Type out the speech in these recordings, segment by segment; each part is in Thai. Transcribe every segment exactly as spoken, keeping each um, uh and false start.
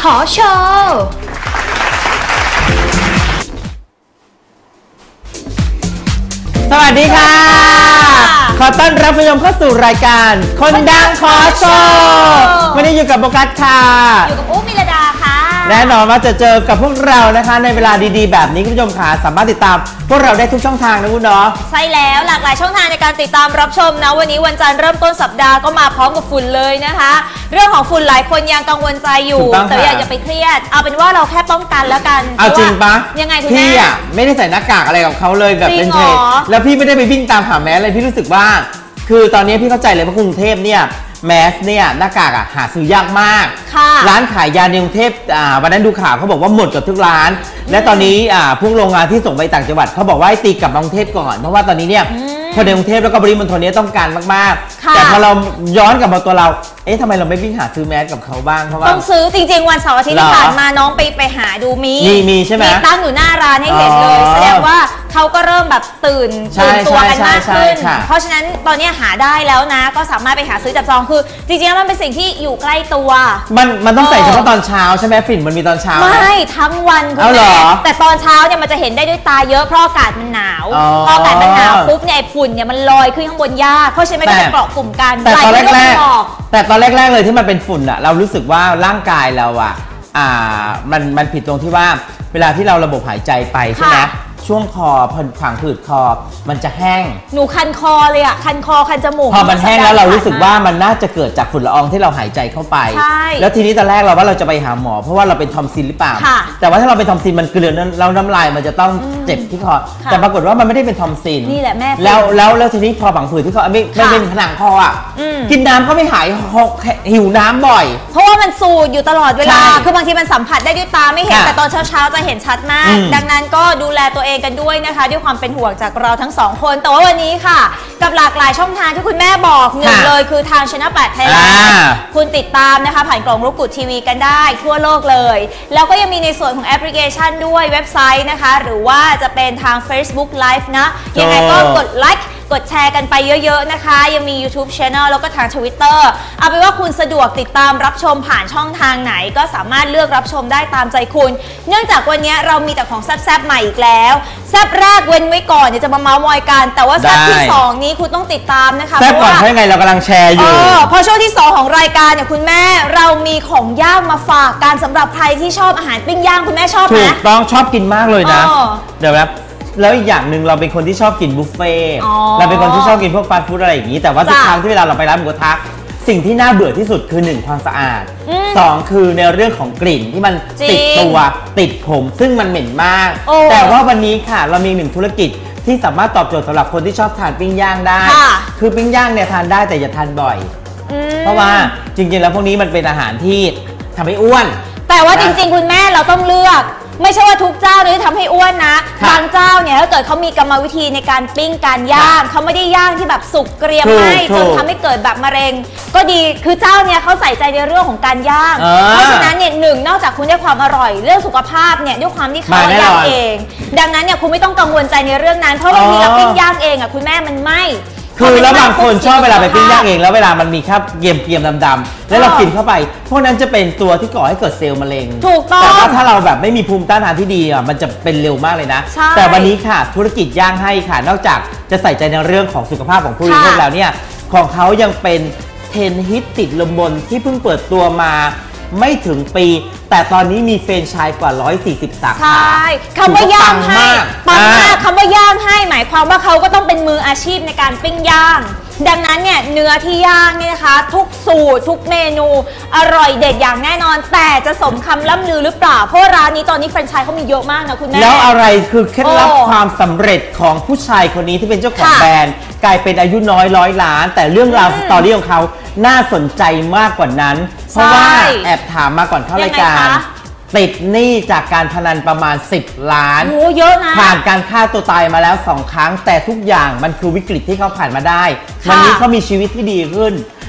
ขอโชว์สวัสดีค่ะขอต้อนรับผู้ชมเข้าสู่รายการคนดังขอโชว์วันนี้อยู่กับโบกัสค่ะอยู่กับอุ๊มิลดาค่ะแน่นอนว่าจะเจอกับพวกเรานะคะในเวลาดีๆแบบนี้คุณผู้ชมค่ะสามารถติดตามพวกเราได้ทุกช่องทางนะคุณเนาะใช่แล้วหลากหลายช่องทางในการติดตามรับชมนะวันนี้วันจันทร์เริ่มต้นสัปดาห์ก็มาพร้อมกับฝุ่นเลยนะคะเรื่องของฝุ่นหลายคนยังกังวลใจอยู่แต่อยากจะไปเครียดเอาเป็นว่าเราแค่ป้องกันแล้วกันเอาจริงปะยังไงคุณแม่พี่อ่ะไม่ได้ใส่หน้ากากอะไรกับเขาเลยแบบเป็นเทแล้วพี่ไม่ได้ไปวิ่งตามหาแมสเลยพี่รู้สึกว่าคือตอนนี้พี่เข้าใจเลยว่ากรุงเทพเนี่ยแมสเนี่ยหน้ากากอ่ะหาซื้อยากมากร้านขายยาในกรุงเทพวันนั้นดูข่าวเขาบอกว่าหมดกับทุกร้านและตอนนี้พวกโรงงานที่ส่งไปต่างจังหวัดเขาบอกว่าให้ตีกลับกรุงเทพก่อนเพราะว่าตอนนี้เนี่ยคนในกรุงเทพแล้วก็ปริมณฑลนี้ต้องการมากๆแต่พอเราย้อนกลับมาตัวเราเอ๊ะทำไมเราไม่วิ่งหาซื้อแมสกับเขาบ้างเพราะว่าต้องซื้อจริงๆวันเสาร์อาทิตย์ที่ผ่านมาน้องไปไปหาดูมีมีมีใช่ไหมมีตั้งอยู่หน้าร้านให้เห็นเลยแสดงว่าเขาก็เริ่มแบบตื่นตื่นตัวกันมากขึ้นเพราะฉะนั้นตอนนี้หาได้แล้วนะก็สามารถไปหาซื้อจับจองคือจริงๆแล้วมันเป็นสิ่งที่อยู่ใกล้ตัวมันมันต้องใส่เฉพาะตอนเช้าใช่ไหมฝิ่นมันมีตอนเช้าไม่ทั้งวันคุณแม่แต่ตอนเช้าเนี่ยมันจะเห็นได้ด้วยตาเยอะเพราะอากาศมันหนาวพออากาศมันหนาวปุ๊บเนี่ยฝุ่นเนี่ยมันลอยขึ้นข้างบนยากเพราะฉะนั้นไม่ได้เกาะกลุ่มกันแต่ตอนแรกๆแต่ตอนแรกๆเลยที่มันเป็นฝุ่นอะเรารู้สึกว่าร่างกายเราอะอ่ามันมันผิดตรงที่ว่าเวลาที่เราระบบหายใจไปใช่ไหมช่วงคอผังผืดคอมันจะแห้งหนูคันคอเลยอะคันคอคันจมูกพอมันแห้งแล้วเรารู้สึกว่ามันน่าจะเกิดจากฝุ่นละอองที่เราหายใจเข้าไปแล้วทีนี้ตอนแรกเราว่าเราจะไปหาหมอเพราะว่าเราเป็นทอมซินหรือเปล่าแต่ว่าถ้าเราเป็นทอมซินมันเกลือนแล้วน้ำลายมันจะต้องเจ็บที่คอแต่ปรากฏว่ามันไม่ได้เป็นทอมซินนี่แหละแม่แล้วแล้วแล้วทีนี้พอผังผืดที่คอไม่ไม่เป็นผนังคออะกินน้ำก็ไม่หายหิวน้ำบ่อยเพราะว่ามันสูดอยู่ตลอดเวลาคือบางทีมันสัมผัสได้ด้วยตาไม่เห็นแต่ตอนเช้าๆจะเห็นชัดมากดังนั้นก็ดูแลตัวเองกันด้วยนะคะด้วยความเป็นห่วงจากเราทั้งสองคนแต่ว่าวันนี้ค่ะกับหลากหลายช่องทางที่คุณแม่บอกหนึ่งเลยคือทางช่องแปดไทยแลนด์คุณติดตามนะคะผ่านกล่องรูปกุดทีวีกันได้ทั่วโลกเลยแล้วก็ยังมีในส่วนของแอปพลิเคชันด้วยเว็บไซต์นะคะหรือว่าจะเป็นทาง Facebook Live นะยังไงก็กดไลค์กดแชร์กันไปเยอะๆนะคะยังมี YouTube Channel แล้วก็ทาง Twitter เอาเป็นว่าคุณสะดวกติดตามรับชมผ่านช่องทางไหนก็สามารถเลือกรับชมได้ตามใจคุณเนื่องจากวันนี้เรามีแต่ของแซ่บๆใหม่อีกแล้วแซ่บแรกเว้นไว้ก่อนเดี๋ยวจะมาเมาส์มอยกันแต่ว่าแซ่บที่สองนี้คุณต้องติดตามนะคะแซ่บก่อนใช่ไงเรากำลังแชร์อยู่เพราะช่วงที่สองของรายการเนี่ยคุณแม่เรามีของย่างมาฝากกันสำหรับใครที่ชอบอาหารปิ้งย่างคุณแม่ชอบไหมถูกต้องชอบกินมากเลยนะเดี๋ยวแบบแล้วอีกอย่างหนึ่งเราเป็นคนที่ชอบกินบุฟเฟ่เราเป็นคนที่ชอบกินพวกฟาสต์ฟู้ดอะไรอย่างนี้แต่ว่าทุกครั้งที่เวลาเราไปร้านหมูกระทะสิ่งที่น่าเบื่อที่สุดคือหนึ่งความสะอาดสองคือในเรื่องของกลิ่นที่มันติดตัวติดผมซึ่งมันเหม็นมากแต่ว่าวันนี้ค่ะเรามีหนึ่งธุรกิจที่สามารถตอบโจทย์สำหรับคนที่ชอบทานปิ้งย่างได้คือปิ้งย่างเนี่ยทานได้แต่อย่าทานบ่อยเพราะว่าจริงๆแล้วพวกนี้มันเป็นอาหารที่ทำให้อ้วนแต่ว่าจริงๆคุณแม่เราต้องเลือกไม่ใช่ว่าทุกเจ้าเลยทำให้อ้วนนะบางเจ้าเนี่ยถ้าเกิดเขามีกรรมวิธีในการปิ้งการย่างเขาไม่ได้ย่างที่แบบสุกเกรียมไหมจนทำให้เกิดแบบมะเร็งก็ดีคือเจ้าเนี่ยเขาใส่ใจในเรื่องของการย่างเพราะฉะนั้นเนี่ยหนึ่งนอกจากคุณได้ความอร่อยเรื่องสุขภาพเนี่ยด้วยความที่เขาย่างเองดังนั้นเนี่ยคุณไม่ต้องกังวลใจในเรื่องนั้นเพราะบางทีเราปิ้งย่างเองอ่ะคุณแม่มันไม่คือแล้วบางคนชอบเวลาไปปิ้งย่างเองแล้วเวลามันมีคราบเกรียมเกรียมดำๆแล้วเรากินเข้าไปพวกนั้นจะเป็นตัวที่ก่อให้เกิดเซลล์มะเร็งถูกต้องแต่ว่าถ้าเราแบบไม่มีภูมิต้านทานที่ดีอ่ะมันจะเป็นเร็วมากเลยนะแต่วันนี้ค่ะธุรกิจย่างให้ค่ะนอกจากจะใส่ใจในเรื่องของสุขภาพของผู้บริโภคแล้วเนี่ยของเขายังเป็นเทรนด์ฮิตติดลมบนที่เพิ่งเปิดตัวมาไม่ถึงปีแต่ตอนนี้มีแฟรนไชส์กว่าหนึ่งร้อยสี่สิบสาขาใช่คำว่าย่างให้ปังมากคำว่าย่างให้หมายความว่าเขาก็ต้องเป็นมืออาชีพในการปิ้งย่างดังนั้นเนี่ยเนื้อที่ย่างนี่นะคะทุกสูตรทุกเมนูอร่อยเด็ดอย่างแน่นอนแต่จะสมคำล่ำลือหรือเปล่าเพราะร้านนี้ตอนนี้แฟรนไชส์เขามีเยอะมากนะคุณแม่แล้วอะไรคือเคล็ดลับความสำเร็จของผู้ชายคนนี้ที่เป็นเจ้าของแบรนด์กลายเป็นอายุน้อยร้อยล้านแต่เรื่องราวสตอรี่ของเขาน่าสนใจมากกว่านั้นเพราะว่าแอบถามมาก่อนเข้ารายการติดหนี้จากการพนันประมาณสิบล้านโอ้เยอะนะผ่านการฆ่าตัวตายมาแล้วสองครั้งแต่ทุกอย่างมันคือวิกฤตที่เขาผ่านมาได้วันนี้เขามีชีวิตที่ดีขึ้น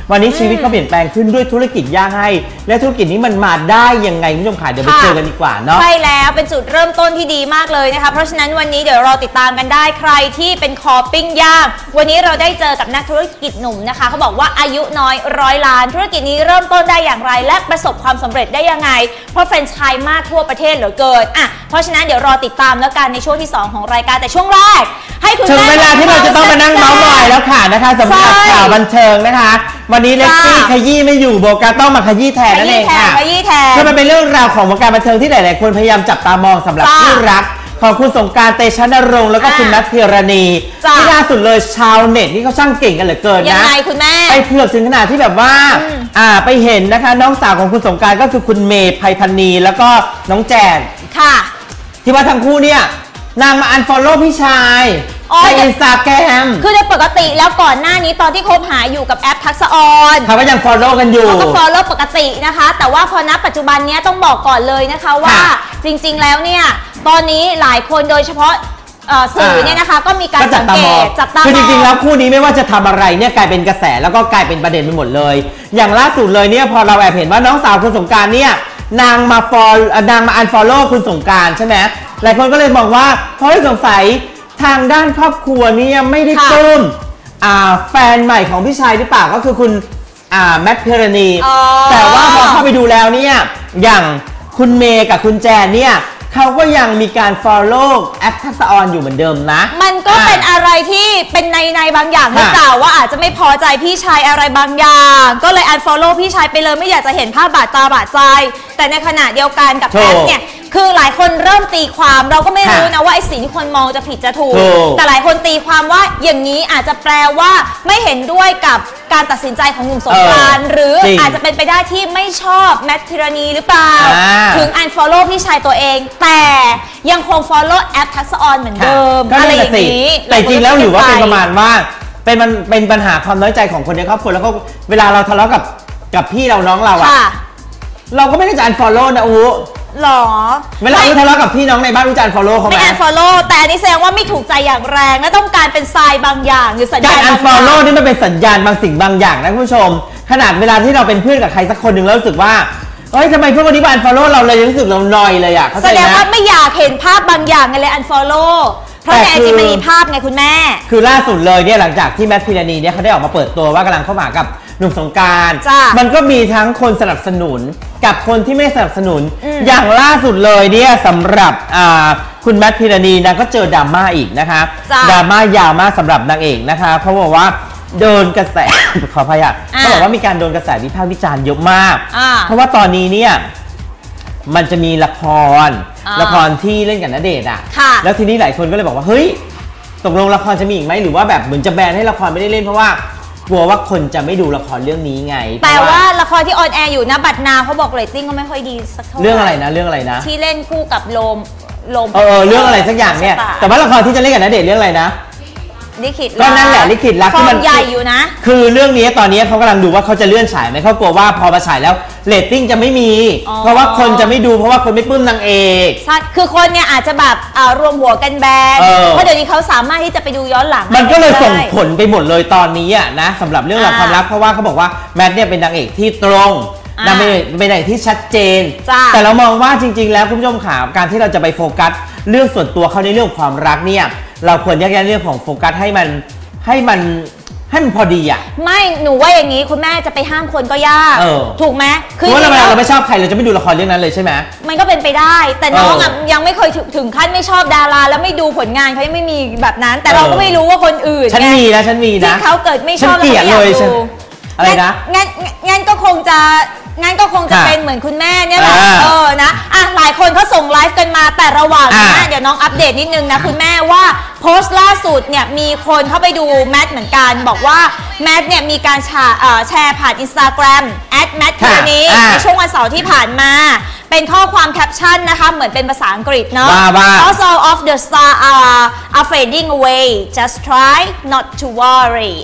วันนี้ชีวิตเขาเปลี่ยนแปลงขึ้นด้วยธุรกิจย่างให้และธุรกิจนี้มันมาได้ยังไงคุณผู้ชมค่ะเดี๋ยวไปเจอกันดีกว่าเนาะใช่แล้วเป็นจุดเริ่มต้นที่ดีมากเลยนะคะเพราะฉะนั้นวันนี้เดี๋ยวรอติดตามกันได้ใครที่เป็นคอปิ้งย่างวันนี้เราได้เจอกับนักธุรกิจหนุ่มนะคะเขาบอกว่าอายุน้อยร้อยล้านธุรกิจนี้เริ่มต้นได้อย่างไรและประสบความสำเร็จได้ยังไงเพราะแฟรนไชส์มากทั่วประเทศเหลือเกินอ่ะเพราะฉะนั้นเดี๋ยวรอติดตามแล้วกันในช่วงที่สองของรายการแต่ช่วงแรกให้คุณถึงเวลาที่เราจะต้องมานั่งเมาส์มอยแล้วค่ะนะคะสำหรับข่าวบันเทิงนะคะวันนี้เล็กซี่ขยี้ไม่อยู่โบกัสต้องมาขยี้แทนนั่นเองค่ะขยี้แทนก็มันเป็นเรื่องราวของวงการบันเทิงที่หลายๆคนพยายามจับตามองสำหรับคู่รักของคุณสงกรานต์เตชะนรงค์แล้วก็คุณนัทธีรณีที่ล่าสุดเลยชาวเน็ตนี่เขาช่างเก่งกันเหลือเกินนะยังไงคุณแม่ไปเผือกถึงขนาดที่แบบว่าอ่าไปเห็นนะคะน้องสาวของคุณสงกรานต์ก็คือคุณเมย์ไพพรรณีแล้วก็น้องแจนค่ะที่ว่าทั้งคู่เนี่ยนางมาอันฟอลโล่พี่ชายในอินสตาแกรมคือโดยปกติแล้วก่อนหน้านี้ตอนที่คบหาอยู่กับแอปทักษะออนเขาก็ยังฟอลโล่กันอยู่เขาก็ฟอลโล่ปกตินะคะแต่ว่าพอณปัจจุบันนี้ต้องบอกก่อนเลยนะคะว่าจริงๆแล้วเนี่ยตอนนี้หลายคนโดยเฉพาะสื่อเนี่ยนะคะก็มีการสังเกตจับตามองคือจริงๆแล้วคู่นี้ไม่ว่าจะทำอะไรเนี่ยกลายเป็นกระแสแล้วก็กลายเป็นประเด็นไปหมดเลยอย่างล่าสุดเลยเนี่ยพอเราแอบเห็นว่าน้องสาวคุณสงกรานต์เนี่ยนางมาฟอลนางมาอันฟอลโล่คุณสงกรานต์ใช่ไหมหลายคนก็เลยมองว่าเพราะสงสัยทางด้านครอบครัวเนี่ยไม่ได้ปลื้มแฟนใหม่ของพี่ชายหรือเปล่าก็คือคุณแมทพิรณีแต่ว่าพอเข้าไปดูแล้วเนี่ยอย่างคุณเมย์กับคุณแจนเนี่ยเขาก็ยังมีการ follow แอปทักษะออนอยู่เหมือนเดิมนะมันก็เป็นอะไรที่เป็นในในบางอย่างหรือเปล่าว่าอาจจะไม่พอใจพี่ชายอะไรบางอย่างก็เลย unfollow พี่ชายไปเลยไม่อยากจะเห็นภาพบาดตาบาดใจแต่ในขณะเดียวกันกับแอปเนี่ยคือหลายคนเริ่มตีความเราก็ไม่รู้นะว่าไอ้สิ่งที่คนมองจะผิดจะถูกแต่หลายคนตีความว่าอย่างนี้อาจจะแปลว่าไม่เห็นด้วยกับการตัดสินใจของหนุ่มสงกรานต์หรืออาจจะเป็นไปได้ที่ไม่ชอบแมทพิรณีหรือเปล่าถึง unfollow พี่ชายตัวเองแต่ยังคง follow แอปทักษะออนเหมือนเดิมอะไรอย่างนี้แต่จริงแล้วหรือว่าเป็นประมาณว่าเป็นมันเป็นปัญหาความน้อยใจของคนในครอบครัวแล้วก็เวลาเราทะเลาะกับกับพี่เราน้องเราอะเราก็ไม่ได้จะ unfollow นะอูหรอเวลาทะเลาะกับพี่น้องในบ้านรู้จัก follow เขาไหมไม่ unfollow แต่อันนี้แสดงว่าไม่ถูกใจอย่างแรงและต้องการเป็นทรายบางอย่างหรือสัญญาณการ unfollow นี่มันเป็นสัญญาณบางสิ่งบางอย่างนะคุณผู้ชมขนาดเวลาที่เราเป็นเพื่อนกับใครสักคนหนึ่งแล้วรู้สึกว่าเฮ้ยทำไมเพื่อนคนนี้มา unfollow เราเลยรู้สึกเราหน่อยเลยอ่ะแสดงว่าไม่อยากเห็นภาพบางอย่างไงเลย unfollow เพราะในไอจีมันมีภาพไงคุณแม่คือล่าสุดเลยเนี่ยหลังจากที่แมทพิรณีเนี่ยเขาได้ออกมาเปิดตัวว่ากำลังเข้ามากับหนุ่มสงกรานต์มันก็มีทั้งคนสนับสนุนกับคนที่ไม่สนับสนุนอย่างล่าสุดเลยเนี่ยสำหรับคุณแมทพิรณีนะก็เจอดราม่าอีกนะคะดราม่ายาวมากสำหรับนางเอกนะคะเขาบอกว่าโดนกระแสขอพยาเขาบอกว่ามีการโดนกระแสวิพากษ์วิจารณ์เยอะมากเพราะว่าตอนนี้เนี่ยมันจะมีละครละครที่เล่นกับณเดชน์อ่ะแล้วทีนี้หลายคนก็เลยบอกว่าเฮ้ยตกลงละครจะมีอีกไหมหรือว่าแบบเหมือนจะแบนให้ละครไม่ได้เล่นเพราะว่ากลัวว่าคนจะไม่ดูละครเรื่องนี้ไงแต่ว่าละครที่ออนแอร์อยู่นะบัดนาวเขาบอกเรตติ้งก็ไม่ค่อยดีสักเท่าไหร่เรื่องอะไรนะเรื่องอะไรนะที่เล่นคู่กับโลมโลมเออเรื่องอะไรสักอย่างเนี่ยแต่ว่าละครที่จะเล่นกับณเดชน์เรื่องอะไรนะลิขิตก็นั่นแหละลิขิตรักที่มันใหญ่อยู่นะคือเรื่องนี้ตอนนี้เขากำลังดูว่าเขาจะเลื่อนฉายไหมเขากลัวว่าพอมาฉายแล้วเรตติ้งจะไม่มีเพราะว่าคนจะไม่ดูเพราะว่าคนไม่ปลื้มนางเอกใช่คือคนเนี่ยอาจจะแบบรวมหัวกันแบนเพราะเดี๋ยวนี้เขาสามารถที่จะไปดูย้อนหลังมันก็เลยส่งผลไปหมดเลยตอนนี้อ่ะนะสำหรับเรื่องราวความรักเพราะว่าเขาบอกว่าแมทเนี่ยเป็นนางเอกที่ตรงนางเป็นนางเอกที่ชัดเจนแต่เรามองว่าจริงๆแล้วคุณผู้ชมขาการที่เราจะไปโฟกัสเรื่องส่วนตัวเขาในเรื่องความรักเนี่ยเราควรแยกแยะเรื่องของโฟกัสให้มันให้มันให้มันพอดีอ่ะไม่หนูว่าอย่างนี้คุณแม่จะไปห้ามคนก็ยากถูกไหมคือว่าเราเราไม่ชอบใครเราจะไม่ดูละครเรื่องนั้นเลยใช่ไหมมันก็เป็นไปได้แต่น้องอ่ะยังไม่เคยถึงขั้นไม่ชอบดาราแล้วไม่ดูผลงานเขายังไม่มีแบบนั้นแต่เราก็ไม่รู้ว่าคนอื่นฉันมีนะฉันมีนะที่เขาเกิดไม่ชอบแล้วไม่อยากดูอะไรนะงั้นงั้นก็คงจะงั้นก็คงจะเป็นเหมือนคุณแม่เนี่ยแหละเออนะอ่ะหลายคนเขาส่งไลฟ์กันมาแต่ระหว่างนะเดี๋ยวน้องอัปเดตนิดนึงนะคุณแม่ว่าโพสต์ล่าสุดเนี่ยมีคนเข้าไปดูแมทเหมือนกันบอกว่าแมทเนี่ยมีการแชร์ผ่าน Instagram แอทแมทคนนี้ในช่วงวันเสาร์ที่ผ่านมาเป็นข้อความแคปชั่นนะคะเหมือนเป็นภาษาอังกฤษเนาะ All of the stars are are fading away just try not to worry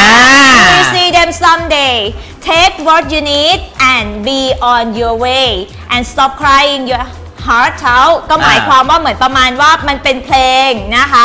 and we see them someday take what you need and be on your way and stop crying your heart out ก็หมายความว่าเหมือนประมาณว่ามันเป็นเพลงนะคะ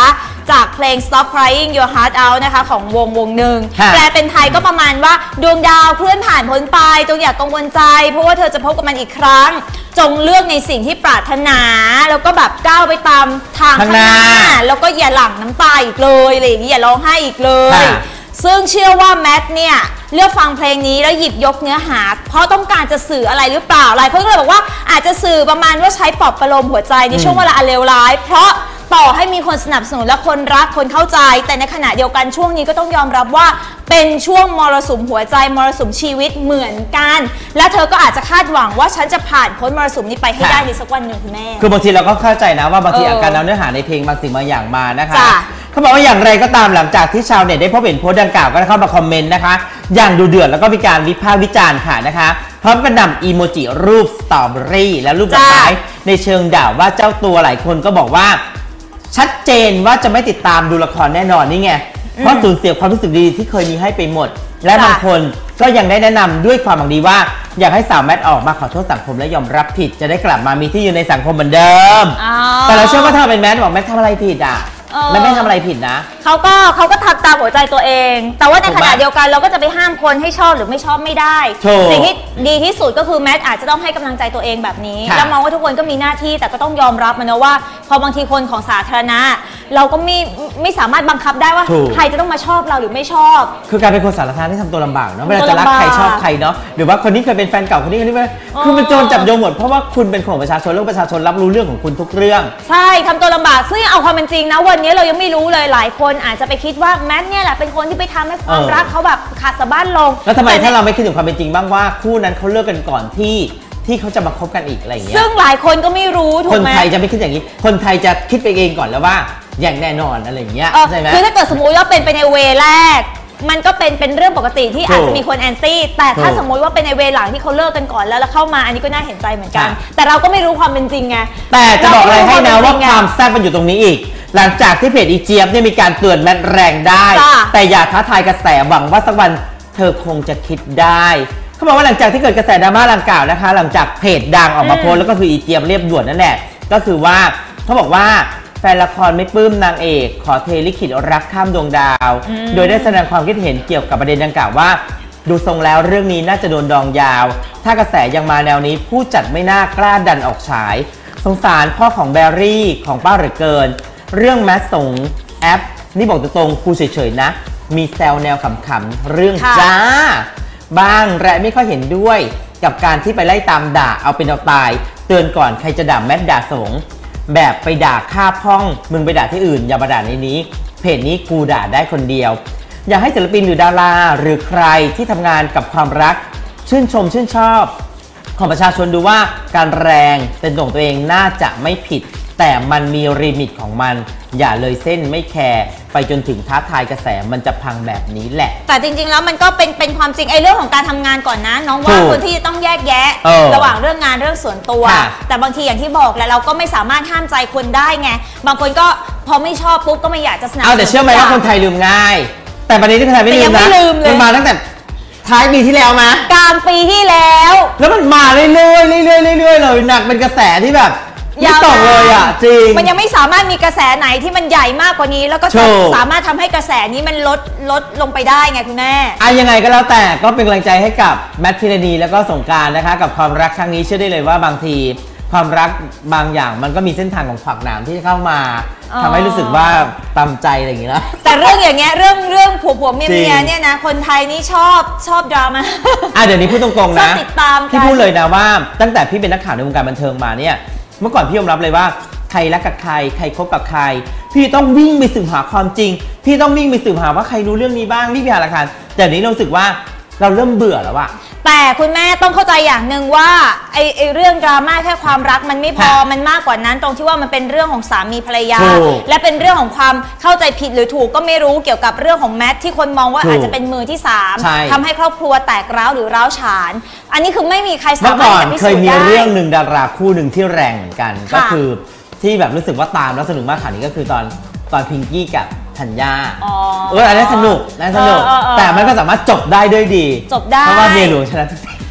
จากเพลง Stop Crying Your Heart Out นะคะของวงวงหนึ่งแปลเป็นไทยก็ประมาณว่าดวงดาวเคลื่อนผ่านพ้นไปจงอย่ากกังวลใจเพราะว่าเธอจะพบกับมันอีกครั้งจงเลือกในสิ่งที่ปรารถนาแล้วก็แบบก้าวไปตามทางข้างหน้าแล้วก็อย่าหลั่งน้ำตาอีกเลยอะไรอย่างนี้อย่าร้องไห้อีกเลยซึ่งเชื่อว่าแมทเนี่ยเลือกฟังเพลงนี้แล้วหยิบยกเนื้อหาเพราะต้องการจะสื่ออะไรหรือเปล่าหลายคนก็เลยบอกว่าอาจจะสื่อประมาณว่าใช้ปลอบประโลมหัวใจในช่วงเวลาอันเลวร้ายเพราะต่อให้มีคนสนับสนุนและคนรักคนเข้าใจแต่ในขณะเดียวกันช่วงนี้ก็ต้องยอมรับว่าเป็นช่วงมรสุมหัวใจมรสุมชีวิตเหมือนกันและเธอก็อาจจะคาดหวังว่าฉันจะผ่านพ้นมรสุมนี้ไปให้ได้ในสักวันหนึ่งคุณแม่คือบางทีเราก็เข้าใจนะว่าบางทีอาการแล้วเนื้อหาในเพลงบางสิ่งบางอย่างมานะคะเขาบอกว่าอย่างไรก็ตามหลังจากที่ชาวเน็ตได้พบเห็นโพสต์ดังกล่าวก็เข้ามาคอมเมนต์นะคะอย่างดูเดือดแล้วก็มีการวิพากษ์วิจารณ์ค่ะนะคะพร้อมกระหน่ำอีโมจิรูปสตรอเบอรี่และรูปดอกไม้ในเชิงด่าว่าเจ้าตัวหลายคนก็บอกว่าชัดเจนว่าจะไม่ติดตามดูละครแน่นอนนี่ไงเพราะสูญเสียความรู้สึกดีที่เคยมีให้ไปหมดและบางคนก็ยังได้แนะนำด้วยความหวังดีว่าอยากให้สาวแมทออกมาขอโทษสังคมและยอมรับผิดจะได้กลับมามีที่ยืนในสังคมเหมือนเดิมแต่เราเชื่อว่าถ้าเป็นแมทบอกแมททำอะไรผิดอ่ะไม่ไม่ทำอะไรผิดนะเขาก็เขาก็ทำตามหัวใจตัวเองแต่ว่าในขณะเดียวกันเราก็จะไปห้ามคนให้ชอบหรือไม่ชอบไม่ได้สิ่งที่ดีที่สุดก็คือแมทอาจจะต้องให้กำลังใจตัวเองแบบนี้แล้วมองว่าทุกคนก็มีหน้าที่แต่ก็ต้องยอมรับมันนะว่าพอบางทีคนของสาธารณะเราก็ไม่ไม่สามารถบังคับได้ว่าใครจะต้องมาชอบเราหรือไม่ชอบคือการเป็นคนสาธารณะที่ทำตัวลำบากเนาะเวลาจะรักใครชอบใครเนาะหรือว่าคนนี้เคยเป็นแฟนเก่าคนนี้คนนี้ไม่คือมันโจรจับโยงหมดเพราะว่าคุณเป็นของประชาชนแล้วประชาชนรับรู้เรื่องของคุณทุกเรื่องใช่ทำตัวลำบากซึ่งเอาความเป็นจริงนะวันนี้เรายังไม่รู้เลยหลายคนอาจจะไปคิดว่าแมทเนี่ยแหละเป็นคนที่ไปทำให้ความรักเขาแบบขาดสะบั้นลงแล้วทำไมถ้าเราไม่คิดถึงความเป็นจริงบ้างว่าคู่นั้นเขาเลิกกันก่อนที่ที่เขาจะมาคบกันอีกอะไรอย่างเงี้ยซึ่งหลายคนก็ไม่รู้ถูกไหมคนไทยจะไม่คิดอย่างนี้คนไทยจะคิดไปเองก่อนแล้วว่าอย่างแน่นอนอะไรอย่างเงี้ยใช่ไหมคือถ้าเกิดสมมุติว่าเป็นไปในเวแรกมันก็เป็นเป็นเรื่องปกติที่อาจจะมีคนแอนตี้แต่ถ้าสมมุติว่าเป็นในเวหลังที่เขาเลิกกันก่อนแล้วแล้วเข้ามาอันนี้ก็น่าเห็นใจเหมือนกันแต่เราก็ไม่รู้ความเป็นจริงไงแต่จะบอกอะไรให้นะว่าความแซ่บมันอยู่ตรงนี้อีกหลังจากที่เพจอีเจี๊ยบเนี่ยมีการเตือนแมทแรงได้แต่อย่าท้าทายกระแสหวังว่าสักวันเธอคงจะคิดได้เขาบอกว่าหลังจากที่เกิดกระแสดราม่าดังกล่าวนะคะหลังจากเพจดังออกมาโพสต์แล้วก็คืออีเจี๊ยบเรียบด่วนนั่นแหละก็คือว่าเขาบอกว่าแฟนละครไม่ปลื้มนางเอกขอเทลิขิตรักข้ามดวงดาวโดยได้แสดงความคิดเห็นเกี่ยวกับประเด็นดังกล่าวว่าดูทรงแล้วเรื่องนี้น่าจะโดนดองยาวถ้ากระแสยังมาแนวนี้ผู้จัดไม่น่ากล้าดันออกฉายสงสารพ่อของแบรี่ของป้าเหลือเกินเรื่องแมสส่งแอปนี่บอกตรงๆครูเฉยๆนะมีแซวแนวขำๆเรื่องจ้าบ้างและไม่ค่อยเห็นด้วยกับการที่ไปไล่ตามด่าเอาเป็นเอาตายเตือนก่อนใครจะด่าแมทด่าสงแบบไปด่าฆ่าพ่องมึงไปด่าที่อื่นอย่ามาด่าในนี้เพจนี้กูด่าได้คนเดียวอยากให้ศิลปินหรือดาราหรือใครที่ทำงานกับความรักชื่นชมชื่นชอบของประชาชนดูว่าการแรงเป็นของตัวเองน่าจะไม่ผิดแต่มันมีลิมิตของมันอย่าเลยเส้นไม่แคร์ไปจนถึงท้าทายกระแสมันจะพังแบบนี้แหละแต่จริงๆแล้วมันก็เป็นเป็นความจริงไอ้เรื่องของการทำงานก่อนนะน้องว่าคนที่จะต้องแยกแยะระหว่างเรื่องงานเรื่องส่วนตัวแต่บางทีอย่างที่บอกแหละเราก็ไม่สามารถห้ามใจคนได้ไงบางคนก็พอไม่ชอบปุ๊บก็ไม่อยากจะสนับสนุนเอาแต่เชื่อไหมว่าคนไทยลืมง่ายแต่ประเด็นที่คนไทยไม่ลืมนะมันมาตั้งแต่ท้ายปีที่แล้วมากลางปีที่แล้วแล้วมันมาเรื่อยๆเรื่อยๆเรื่อยๆเลยหนักเป็นกระแสที่แบบไม่ตกเลยอ่ะจริงมันยังไม่สามารถมีกระแสไหนที่มันใหญ่มากกว่านี้แล้วก็สามารถทำให้กระแสนี้มันลดลดลงไปได้ไงคุณแม่อ่ะยังไงก็แล้วแต่ก็เป็นกำลังใจให้กับแมทพิรณีแล้วก็สงกรานต์นะคะกับความรักครั้งนี้เชื่อได้เลยว่าบางทีความรักบางอย่างมันก็มีเส้นทางของขวากหนามที่จะเข้ามาทำให้รู้สึกว่าตามใจอะไรอย่างเงี้ยแต่เรื่องอย่างเงี้ยเรื่องเรื่องผัวผัวเมียเมียเนี่ยนะคนไทยนี่ชอบชอบดราม่าอ่ะเดี๋ยวนี้พูดตรงๆนะพี่พูดเลยนะว่าตั้งแต่พี่เป็นนักข่าวในวงการบันเทิงมาเนี่ยเมื่อก่อนพี่ยอมรับเลยว่าใครรักกับใครใครคบกับใครพี่ต้องวิ่งไปสืบหาความจริงพี่ต้องวิ่งไปสืบหาว่าใครรู้เรื่องนี้บ้างรีบไปหาหลักฐานแต่เดี๋ยวนี้เราสึกว่าเราเริ่มเบื่อแล้วอะแต่คุณแม่ต้องเข้าใจอย่างหนึ่งว่าไอไอเรื่องดราม่าแค่ความรักมันไม่พอมันมากกว่านั้นตรงที่ว่ามันเป็นเรื่องของสามีภรรยาและเป็นเรื่องของความเข้าใจผิดหรือถูกก็ไม่รู้เกี่ยวกับเรื่องของแมทที่คนมองว่าอาจจะเป็นมือที่สามทำให้ครอบครัวแตกร้าวหรือร้าวฉานอันนี้คือไม่มีใครสามารถจะพิสูจน์ได้เคยมีเรื่องหนึ่งดาราคู่หนึ่งที่แรงเหมือนกันก็คือที่แบบรู้สึกว่าตามแล้วสนุกมากข่าวนี้ก็คือตอนตอนพิงกี้กับธัญญาเอออันนั้นสนุกอันนั้นสนุกแต่มันก็สามารถจบได้ด้วยดีจบได้เพราะว่าเมียหลวงชนะทุกที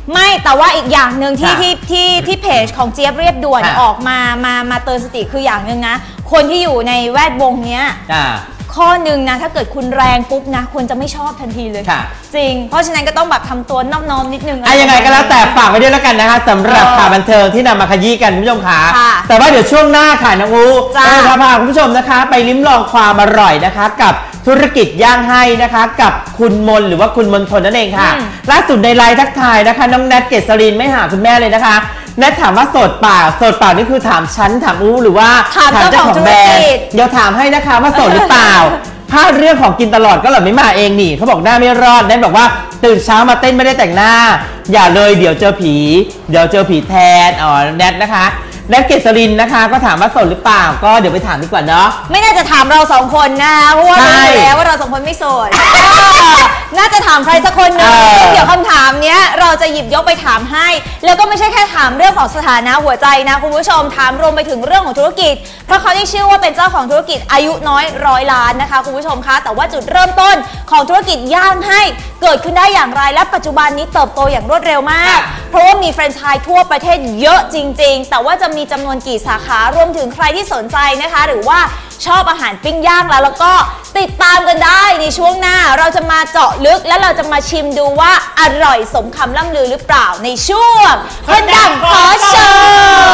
ไม่แต่ว่าอีกอย่างหนึ่งที่ค่ะที่ที่ที่เพจของเจี๊ยบเรียบด่วนค่ะออกมามามาเตือนสติคืออย่างหนึ่งนะคนที่อยู่ในแวดวงเนี้ยอ่าข้อหนึ่งนะถ้าเกิดคุณแรงปุ๊บนะคนจะไม่ชอบทันทีเลยค่ะจริงเพราะฉะนั้นก็ต้องแบบทำตัวนอบน้อมนิดนึงอะยังไงก็แล้วแต่ฝากไว้ด้วยแล้วกันนะคะสำหรับข่าวบันเทิงที่นำมาขยี้กันคุณผู้ชมคะค่ะแต่ว่าเดี๋ยวช่วงหน้าค่ะน้องอูจ้าเราจะพาคุณผู้ชมนะคะ ไปลิ้มลองความอร่อยนะคะ กับธุรกิจย่างให้นะคะ กับคุณมนหรือว่าคุณมนทนนั่นเองค่ะอืมล่าสุดในไลน์ทักทายนะคะน้องแนทเกษรินไม่หาคุณแม่เลยนะคะแนทถามว่าโสดเปล่าโสดเปล่านี่คือถามฉันถามอูหรือว่าถามเจ้าของธุรกิจเดี๋ยวถามให้นะคะว่าโสดหรือเปล่า พลาดเรื่องของกินตลอดก็หล่อนไม่มาเองนี่เขาบอกหน้าไม่รอดแนทบอกว่าตื่นเช้ามาเต้นไม่ได้แต่งหน้า อย่าเลยเดี๋ยวเจอผี เดี๋ยวเจอผีแทนอ๋อแนทนะคะแนทเกษรินนะคะก็ถามว่าโสดหรือเปล่าก็เดี๋ยวไปถามดีกว่าเนาะไม่น่าจะถามเราสองคนนะเพราะว่าใช่รู้อยู่แล้วว่าเราสองคนไม่โสด น่าจะถามใครสักคนหนึงเออซึ่งเดี๋ยวคำถามเนี้ยเราจะหยิบยกไปถามให้ แล้วก็ไม่ใช่แค่ถามเรื่องของสถานะหัวใจนะคุณผู้ชมถามรวมไปถึงเรื่องของธุรกิจ เพราะเขาได้ชื่อว่าเป็นเจ้าของธุรกิจอายุน้อยร้อยล้านนะคะคุณผู้ชมคะแต่ว่าจุดเริ่มต้นของธุรกิจย่างให้เกิดขึ้นได้อย่างไรและปัจจุบันนี้เติบโตอย่างรวดเร็วมาก เพราะว่ามีแฟรนไชส์ทั่วประเทศเยอะจริง ๆ แต่ว่าจะมีจำนวนกี่สาขารวมถึงใครที่สนใจนะคะ หรือว่าชอบอาหารปิ้งย่างแล้วแล้วก็ติดตามกันได้ในช่วงหน้าเราจะมาเจาะลึกและเราจะมาชิมดูว่าอร่อยสมคำล่ำลือหรือเปล่าในช่วงคนดังขอโชว์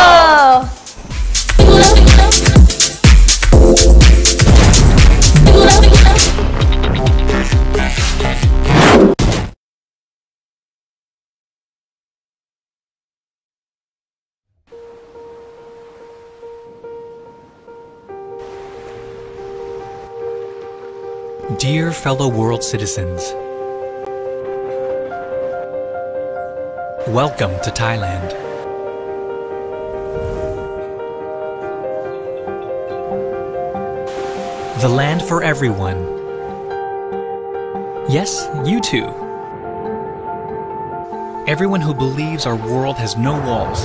Dear fellow world citizens, welcome to Thailand. The land for everyone. Yes, you too. Everyone who believes our world has no walls.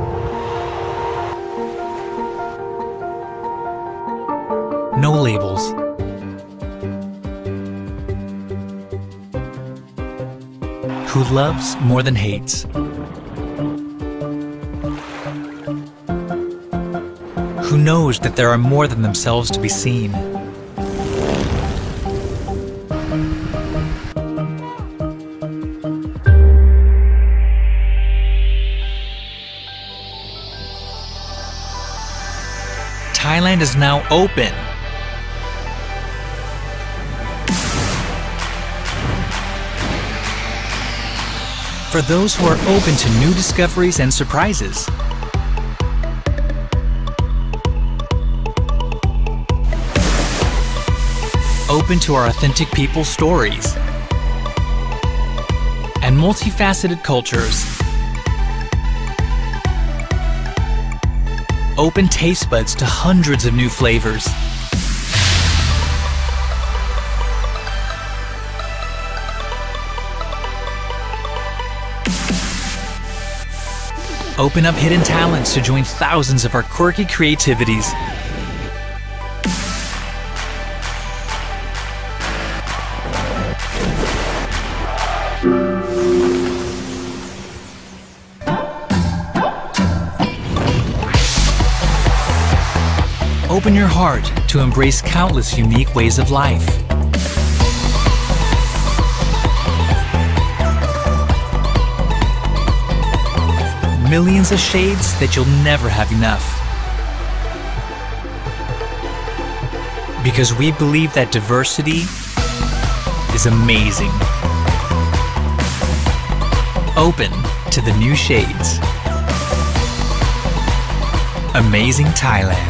No labels. Who loves more than hates. Who knows that there are more than themselves to be seen. Thailand is now open. For those who are open to new discoveries and surprises. Open to our authentic people's stories and multifaceted cultures. Open taste buds to hundreds of new flavors. Open up hidden talents to join thousands of our quirky creativities. Open your heart to embrace countless unique ways of life. Millions of shades that you'll never have enough. Because we believe that diversity is amazing. Open to the new shades. Amazing Thailand.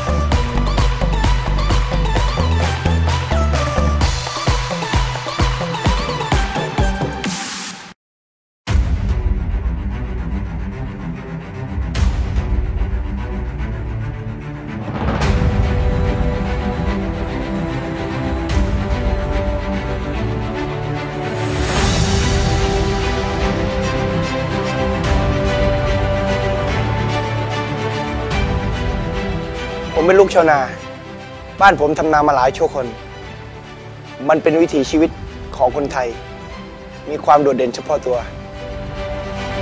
ผมเป็นลูกชาวนาบ้านผมทำนามาหลายชั่วคนมันเป็นวิถีชีวิตของคนไทยมีความโดดเด่นเฉพาะตัว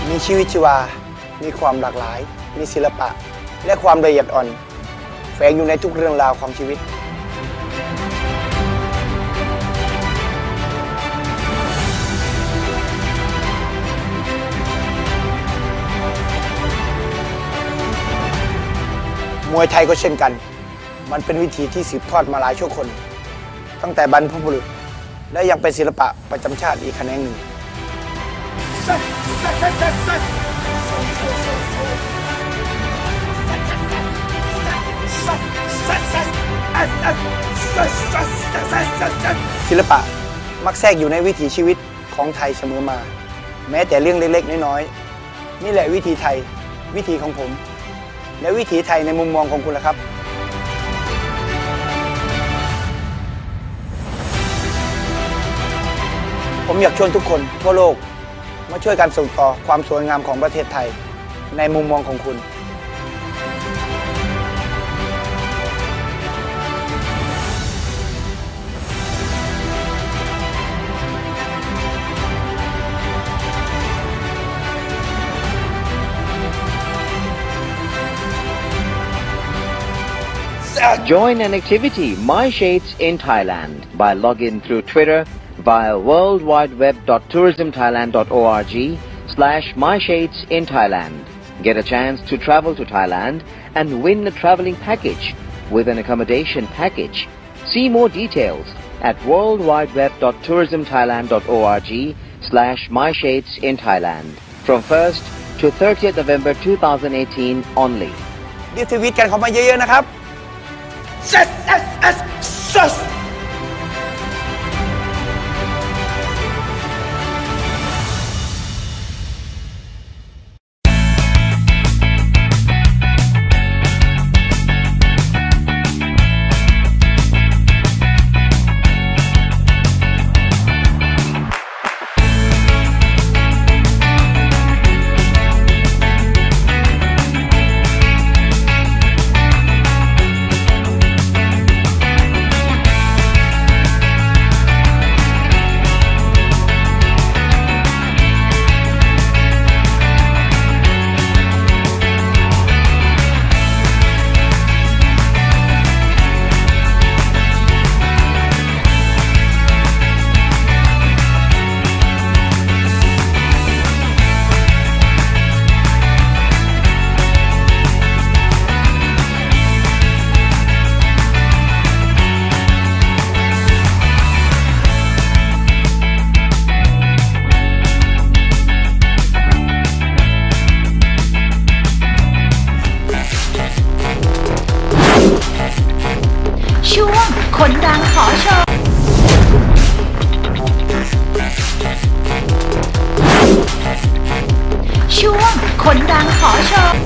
มีชีวิตชีวา มีความหลากหลาย มีศิลปะ และความละเอียดอ่อนแฝงอยู่ในทุกเรื่องราวของชีวิตมวยไทยก็เช่นกัน มันเป็นวิธีที่สืบทอดมาหลายชั่วคน ตั้งแต่บรรพบุรุษ และยังเป็นศิลปะประจำชาติอีกแขนงหนึ่งศิลปะมักแทรกอยู่ในวิถีชีวิตของไทยเสมอมา แม้แต่เรื่องเล็กๆน้อยๆนี่แหละวิถีไทย วิถีของผมและวิถีไทยในมุมมองของคุณล่ะครับผมอยากชวนทุกคนทั่วโลกมาช่วยกันส่งต่อความสวยงามของประเทศไทยในมุมมองของคุณ Join an activity, My Shades in Thailand, by login through Twitter via world wide web dot tourism thailand dot org slash myshades in Thailand. Get a chance to travel to Thailand and win a traveling package with an accommodation package. See more details at world wide web dot tourism thailand dot org slash myshades in Thailand from first to thirtieth November two thousand eighteen only. รีบทวีตกันเข้ามาเยอะๆนะครับ เซส เอส เอส เซสช่วงคนดังขอโชว์ช่วงคนดังขอโชว์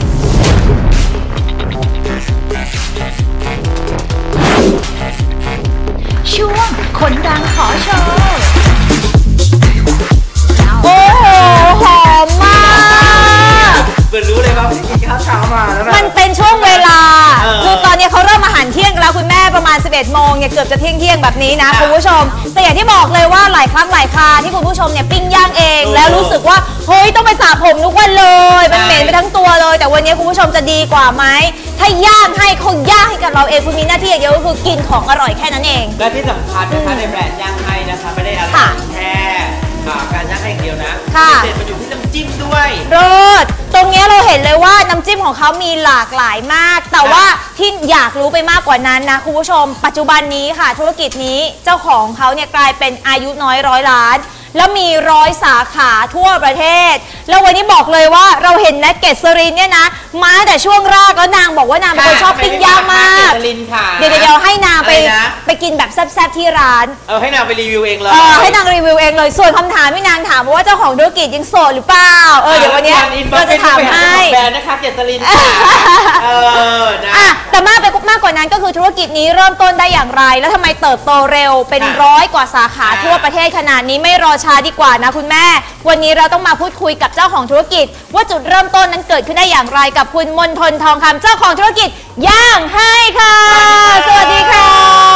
ช่วงคนดังขอโชว์โอ้โหหอมมากเหมือนรู้เลยว่ากินข้าวเช้ามาแล้วนะมันเป็นช่วงเวลาเออคือตอนนี้เขาเริ่มอาหารเที่ยงกันแล้วคุณแม่ประมาณสิบเอ็ดโมงเนี่ยเกือบจะเที่ยงเที่ยงแบบนี้นะคุณผู้ชมแต่อย่างที่บอกเลยว่าหลายครั้งหลายคราที่คุณผู้ชมเนี่ยปิ้งย่างเองแล้วรู้สึกว่าเฮ้ยต้องไปสระผมทุกวันเลยมันเหม็นไปทั้งตัวเลยแต่วันนี้คุณผู้ชมจะดีกว่าไหมถ้าย่างให้เขาย่างให้กับเราเองคุณมีหน้าที่อย่างเดียวก็คือกินของอร่อยแค่นั้นเองและที่สำคัญนะคะในแบรนด์ย่างให้นะคะไม่ได้อะไรแค่การย่างให้อย่างเดียวนะเด็ดมันอยู่ที่น้ำจิ้มด้วยรสตรงนี้เราเห็นเลยว่าน้ำจิ้มของเขามีหลากหลายมากแต่ว่าที่อยากรู้ไปมากกว่านั้นนะคุณผู้ชมปัจจุบันนี้ค่ะธุรกิจนี้เจ้าของเขาเนี่ยกลายเป็นอายุน้อยร้อยล้านแล้วมีร้อยสาขาทั่วประเทศแล้ววันนี้บอกเลยว่าเราเห็นนะเกษรินเนี่ยนะมาแต่ช่วงแรกแล้วนางบอกว่านางเป็นคนชอบปิ้งย่างมากเดี๋ยวเดี๋ยวให้นางไปไปกินแบบแซ่บๆที่ร้านเออให้นางไปรีวิวเองเลยเออให้นางรีวิวเองเลยส่วนคำถามที่นางถามว่าเจ้าของธุรกิจยังโสดหรือเปล่าเออเดี๋ยววันนี้เราจะถามให้แบรนด์นะคะเกษรินเออนะแต่มากไปมากกว่านั้นก็คือธุรกิจนี้เริ่มต้นได้อย่างไรแล้วทำไมเติบโตเร็วเป็นร้อยกว่าสาขาทั่วประเทศขนาดนี้ไม่รอช้าดีกว่านะคุณแม่วันนี้เราต้องมาพูดคุยกับเจ้าของธุรกิจว่าจุดเริ่มต้นนั้นเกิดขึ้นได้อย่างไรกับคุณมนทนทองคำเจ้าของธุรกิจย่างให้ค่ะสวัสดีค่ะ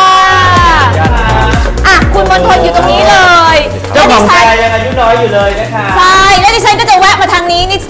อ่ะคุณมนทนอยู่ตรงนี้เลยเจ้าของแบรนด์ยังอายุน้อยอยู่เลยนะคะใช่แล้วดิฉันก็จะแวะมาทางนี้นิด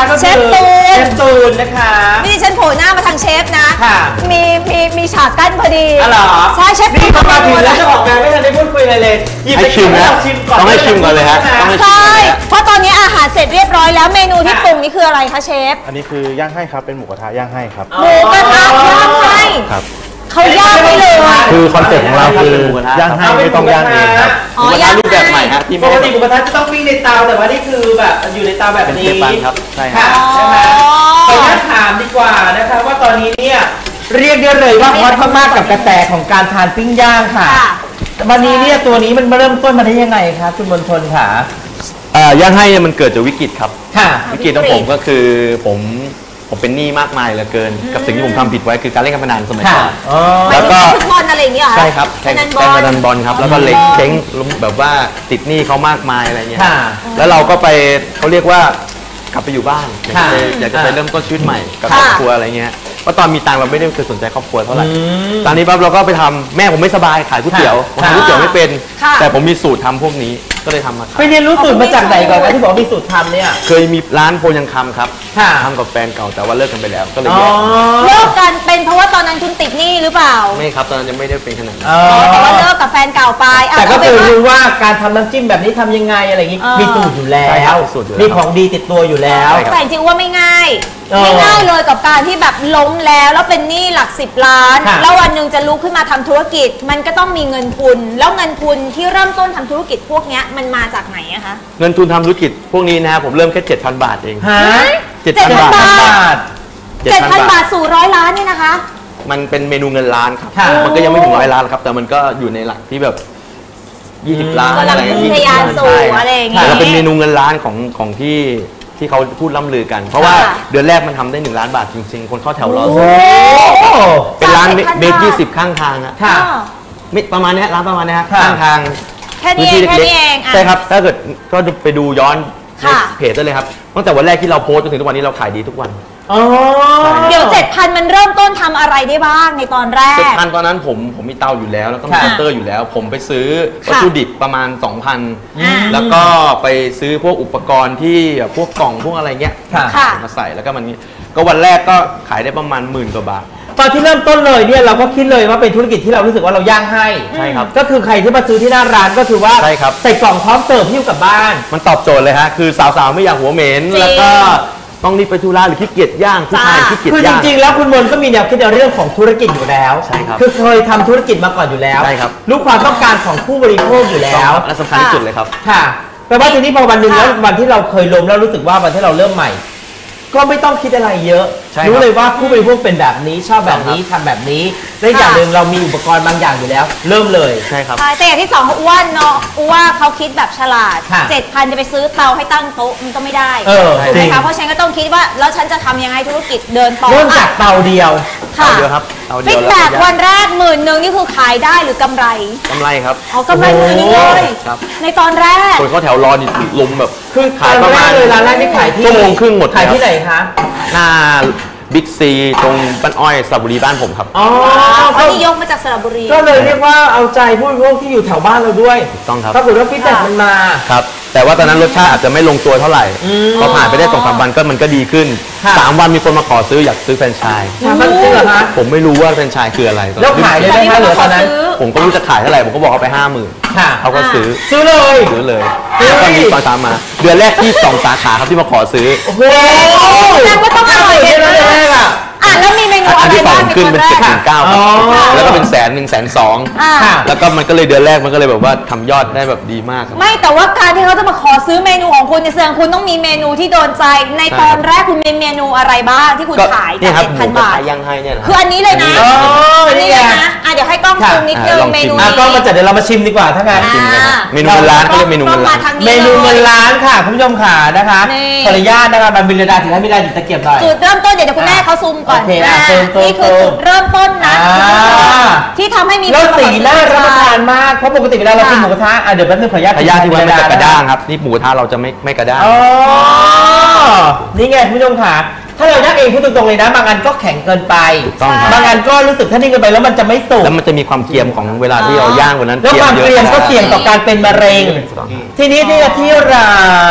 ก็เชคือฟตูนเชฟตูนนะคะนี่ฉันโผล่หน้ามาทางเชฟนะค่ะมีมีมีฉากกั้นพอดีอ๋อเหรอใช่เชฟนี่เขามาถึงแล้วเจ้าของงานไม่ทันได้พูดคุยอะไรเลยหยิบไปให้ชิมนะให้เราชิมก่อนต้องให้ชิมก่อนเลยฮะต้องให้ใช่ เพราะตอนนี้อาหารเสร็จเรียบร้อยแล้วเมนูที่ปรุงนี่คืออะไรคะเชฟอันนี้คือย่างให้ครับเป็นหมูกระทะย่างให้ครับหมูกระทะย่างให้ครับเขาย่างให้เลยคือคอนเซ็ปต์ของเราคือย่างให้ไม่ต้องย่างเองครับอ๋อย่างรูปแบบใหม่ฮะที่ปไม่กได้ติหมูกระทะจะต้องปิ้งในเตาแต่ว่านี่คือแบบอยู่ในเตาแบบเป็นนี้เชฟปันครับใช่คค่ะรับนะคะขออนุญาตถามดีกว่านะคะว่าตอนนี้เนี่ยเรียกได้เลยว่าฮอตมากๆกับกระแสของการทานปิ้งย่างค่ะค่ะวันนี้เนี่ยตัวนี้มันเริ่มต้นมาได้ยังไงคะคุณมนทนค่ะเอ่อย่างให้เนี่ยมันเกิดจากวิกฤตครับค่ะวิกฤตของผมก็คือผมผมเป็นหนี้มากมายเหลือเกิน กับสิ่งที่ผมทำผิดไว้คือการเล่นการพนันสมัยค่ะก่อนอ๋อแล้วก็ฟุตบอลอะไรอย่างเงี้ยเหรอใช่ครับแข่งพนันบแข่องลพนันบอลครับแล้วก็เล็กเช้งแบบว่าติดหนี้เขามากมายอะไรเงี้ยค่ะแล้วเราก็ไปเขาเรียกว่ากลับไปอยู่บ้านอยากจะไปค่ะอยากจะไปเริ่มต้นชีวิตใหม่กับค่ะครอบครัวอะไรเงี้ยเพราะตอนมีตังค์เราไม่ได้เคยสนใจครอบครัวเท่าไหร่อืมตอนนี้ปั๊บเราก็ไปทำแม่ผมไม่สบายขายก๋วยเตี๋ยวผมค่ะทำก๋วยเตี๋ยวไม่เป็นค่ะแต่ผมมีสูตรทำพวกนี้ก็เลยทำมาขาไปยเรียนรู้สูตรมาจากไหนก่อนคะที่บอกว่ามีสูตรทำเนี่ยเคยมีร้านโพยังคำครับค่ะทำกับแฟนเก่าแต่ว่าเลิกกันไปแล้วก็เลยอ๋อแยกเลิกกันเป็นเพราะว่าตอนนั้นคุณติดหนี้หรือเปล่าไม่ครับตอนนั้นยังไม่ได้เป็นขนาดนั้นอ๋ออ๋อแต่ว่าเลิกกับแฟนเก่าไปอ่ะแต่ก็เอาเป็คืนอว่ารู้ว่าการทำน้ำจิ้มแบบนี้ทำยังไงอะไรอย่างงี้เออมีสูตรอยู่แล้ใช่ครัวบมีสูตรอยู่แล้วมีของดีติดตัวอยู่แล้วใช่ครับแต่จริงๆว่าไม่ง่ายเออไม่ง่ายเลยกับการที่แบบล้มแล้วแล้วเป็นหนี้หลักสิบล้านค่ะแล้ววันหนึ่งจะลุกขึ้นมาทำธุรกิจ มันก็ต้องมีเงินทุน แล้วเงินทุนที่เริ่มต้นทำธุรกิจพวกเนี้ยมันมาจากไหนอะคะเงินทุนทำธุรกิจพวกนี้นะครับผมเริ่มแค่เจ็ดพันบาทเองฮะเจ็ดเจ็ดพันพันบาทบาททเจ็ดพันบาทสู่ร้อยล้านเนี่ยนะคะมันเป็นเมนูเงินล้านครับค่ะมันก็ยังไม่ถึงร้อยล้านหรอกครับ แต่มันก็อยู่ในหลักที่แบบยี่สิบล้านกำลังอะไรพุ่งทะยานสู่อะไรอย่างงี้แต่เราเป็นเมนูเงินล้านของของที่ที่เขาพูดล่ำลือกัน เพราะว่าค่ะเดือนแรกมันทำได้หนึ่งล้านบาทจริงๆ คนเข้าแถวรอโอ้ซื้อเป็นร้านจากเมตรยี่สิบข้างทางอะค่ะอ๋อไม่ประมาณเนี้ยร้านประมาณเนี้ยฮะค่ะข้างทางแค่นี้เองแค่นี้เองอ่ะใช่ครับ ถ้าเกิดก็ไปดูย้อนในค่ะเพจได้เลยครับ ตั้งแต่วันแรกที่เราโพสต์จนถึงทุกวันนี้เราขายดีทุกวันอ๋อเดี๋ยวเจ็ดพันมันเริ่มต้นทำอะไรได้บ้างในตอนแรเจ็ดกพันตอนนั้นผมผมมีเตาอยู่แล้ว แล้วก็มีค่ะเคาน์เตอร์อยู่แล้ว ผมไปซื้อค่ะวัตถุดิบประมาณ สองพันอ่าแล้วก็ไปซื้อพวกอุปกรณ์ที่พวกกล่องพวกอะไรเงี้ยค่ะค่ะมาใส่แล้วก็มันก็วันแรกก็ขายได้ประมาณหมื่นกว่าบาทตอนที่เริ่มต้นเลยเนี่ยเราก็คิดเลยว่าเป็นธุรกิจที่เรารู้สึกว่าเราย่างให้ใช่ครับก็คือใครที่มาซื้อที่หน้าร้านก็คือว่าใช่ครับใส่กล่องพร้อมเสิร์ฟหิ้วกลับบ้านมันตอบโจทย์เลยฮะคือสาวๆไม่อยากหัวเหม็นจริงแล้วก็ต้องรีบไปธุระหรือขี้เกียจย่างผู้ชายจ้าขี้เกียจคือจย่างริงๆ แล้วคุณมนต์ก็มีแนวคิดในเรื่องของธุรกิจอยู่แล้วใช่ครับคือเคยทำธุรกิจมาก่อนอยู่แล้วใช่ครับรู้ความต้องการของผู้บริโภคอยู่แล้วและสำคัญที่สุดเลยครับค่ะแปลว่าทีนี้พอวันหนึ่งค่ะแล้ววันที่เราเคยล้มแล้วรู้สึกว่าวันที่เราเริ่มใหม่ ก็ไม่ต้องคิดอะไรเยอะใช่ครับรู้เลยว่าผู้บริโภคเป็นแบบนี้ชอบแบบนี้ทำแบบนี้และอีกอย่างหนึ่งเรามีอุปกรณ์บางอย่างอยู่แล้ว เริ่มเลยใช่ครับใช่แต่อย่างที่สองเขาอ้วนเนาะอ้ว่าเขาคิดแบบฉลาดค่ะเจ็ดพันจะไปซื้อเตาให้ตั้งโต๊ะมันก็ไม่ได้เออถูกไหมจริงคะเพราะฉะนั้นก็ต้องคิดว่าแล้วฉันจะทำยังไงธุรกิจเดินต่อเริ่มจากอ่ะเตาเดียวค่ะเอาเดียวครับเอาเดีฟียวดแล้วแบ็ก็กย่างวันแรกหมื่นหนึ่งนี่คือขายได้หรือกำไรกำไรครับอ๋อกำไรหมื่นหนึงเลยครับในตอนแรกคนเขาแถวรอนี่ลุมแบบคือขายประมาณตอนแรกเลยร้านแรกนี่ขายที่ชั่วโมงครึ่งหมดขายที่แล้วไหนคะหน้าบิ๊กซีตรงบ้านอ้อยสระบุรีบ้านผมครับอ๋อเขาที่ยกมาจากสระบุรีก็เลยเรียกว่าเอาใจผู้บริโภคที่อยู่แถวบ้านเราด้วยถูกต้องครับปรากฏว่าฟีดแบ็กมันมาครับ แต่ว่าตอนนั้นรสชาติอาจจะไม่ลงตัวเท่าไหร่อืมพอผ่านไปได้สองสามวันก็มันก็ดีขึ้นค่ะสามวันมีคนมาขอซื้ออยากซื้อแฟรนไชส์ถามมันจริงเหรอคะผมไม่รู้ว่าแฟรนไชส์คืออะไรแล้วขายเลยได้ไหมเหรอตอนนั้นผมก็ไม่รู้จะขายเท่าไหร่ผมก็บอกเขาไปห้าหมื่นค่ะเขาก็ซื้อซื้อเลยซื้อเลยเฮ้ยแล้วก็มีตอนตามมา เดือนแรกที่สองสาขาครับที่มาขอซื้อโอ้โหแสดงว่าต้องอร่อยเยแน่อะๆเลยอ่ะอ่ะแล้วมีเมนูอัอะนไรที่สอบ้างงในขึ้นตอนเป็นแรเจ็ดกถึงเก้าอ๋อแล้วก็เป็นแสนหนึ่งแสนสองอ่าค่ะแล้วก็มันก็เลยเดือนแรกมันก็เลยแบบว่าทำยอดได้แบบดีมากครับไม่แต่ว่าการที่เขาจะมาขอซื้อเมนูของคุณเนี่ยแสดงคุณต้องมีเมนูที่โดนใจในใช่ตอนแรกคุณมีเมนูอะไรบ้างที่คุณก็ขายเนี่จากยครับเจ็ดหพันมูกระบาททะย่างให้เนี่ยนะคืออันนี้เลยนะอ๋ออันนี่นี้ไงเลยนะอ่ะเดี๋ยวให้กล้องค่ะซูมนิดนึงอ่ะลองเมชิมนูอ่ะนี้ก็มาจัดเดี๋ยวเรามาชิมดีกว่าถ้างั้นชิมเลยครับอ่าเมนูเงินล้านเขาเรียกเมนูเงินล้านทางเมนูเงินล้านค่ะคุณผู้ชมขานะคะนี่ขออนุญาตนะคะมันบินดาถึงให้บินดาติดตะเกียบหน่อยจุดเริ่มต้นเดี๋ยวคุณแม่เขาซูมก่อนโอเคอ่ะนะซูมซูมนี่คือจุดเริ่มต้นนะอ่าคุณผู้ชมที่ทำให้มีแล้วสีน่ารับประทานมมากเพราะปกติเวลาเรากินหมูกระทะอ่ะเดี๋ยวแป๊บนึงขออนุญาตพยาธิที่ว่าไม่บิจะนกระด้างนครับนี่หมูกระทะเราจะไม่ไม่กระด้างอ๋อนี่ไงคุณผู้ชมขาถ้าเราย่างเองพูดตรงๆเลยนะบางอันก็แข็งเกินไปถูกต้องครับบางอันก็รู้สึกถ้านิ่งเกินไปแล้วมันจะไม่สุกแล้วมันจะมีความเกรียมของเวลาที่เราย่างวันนั้นแล้วความเกรียมก็เสี่ยงต่อการเป็นมะเร็งถูกต้องครับทีนี้ที่ที่เรา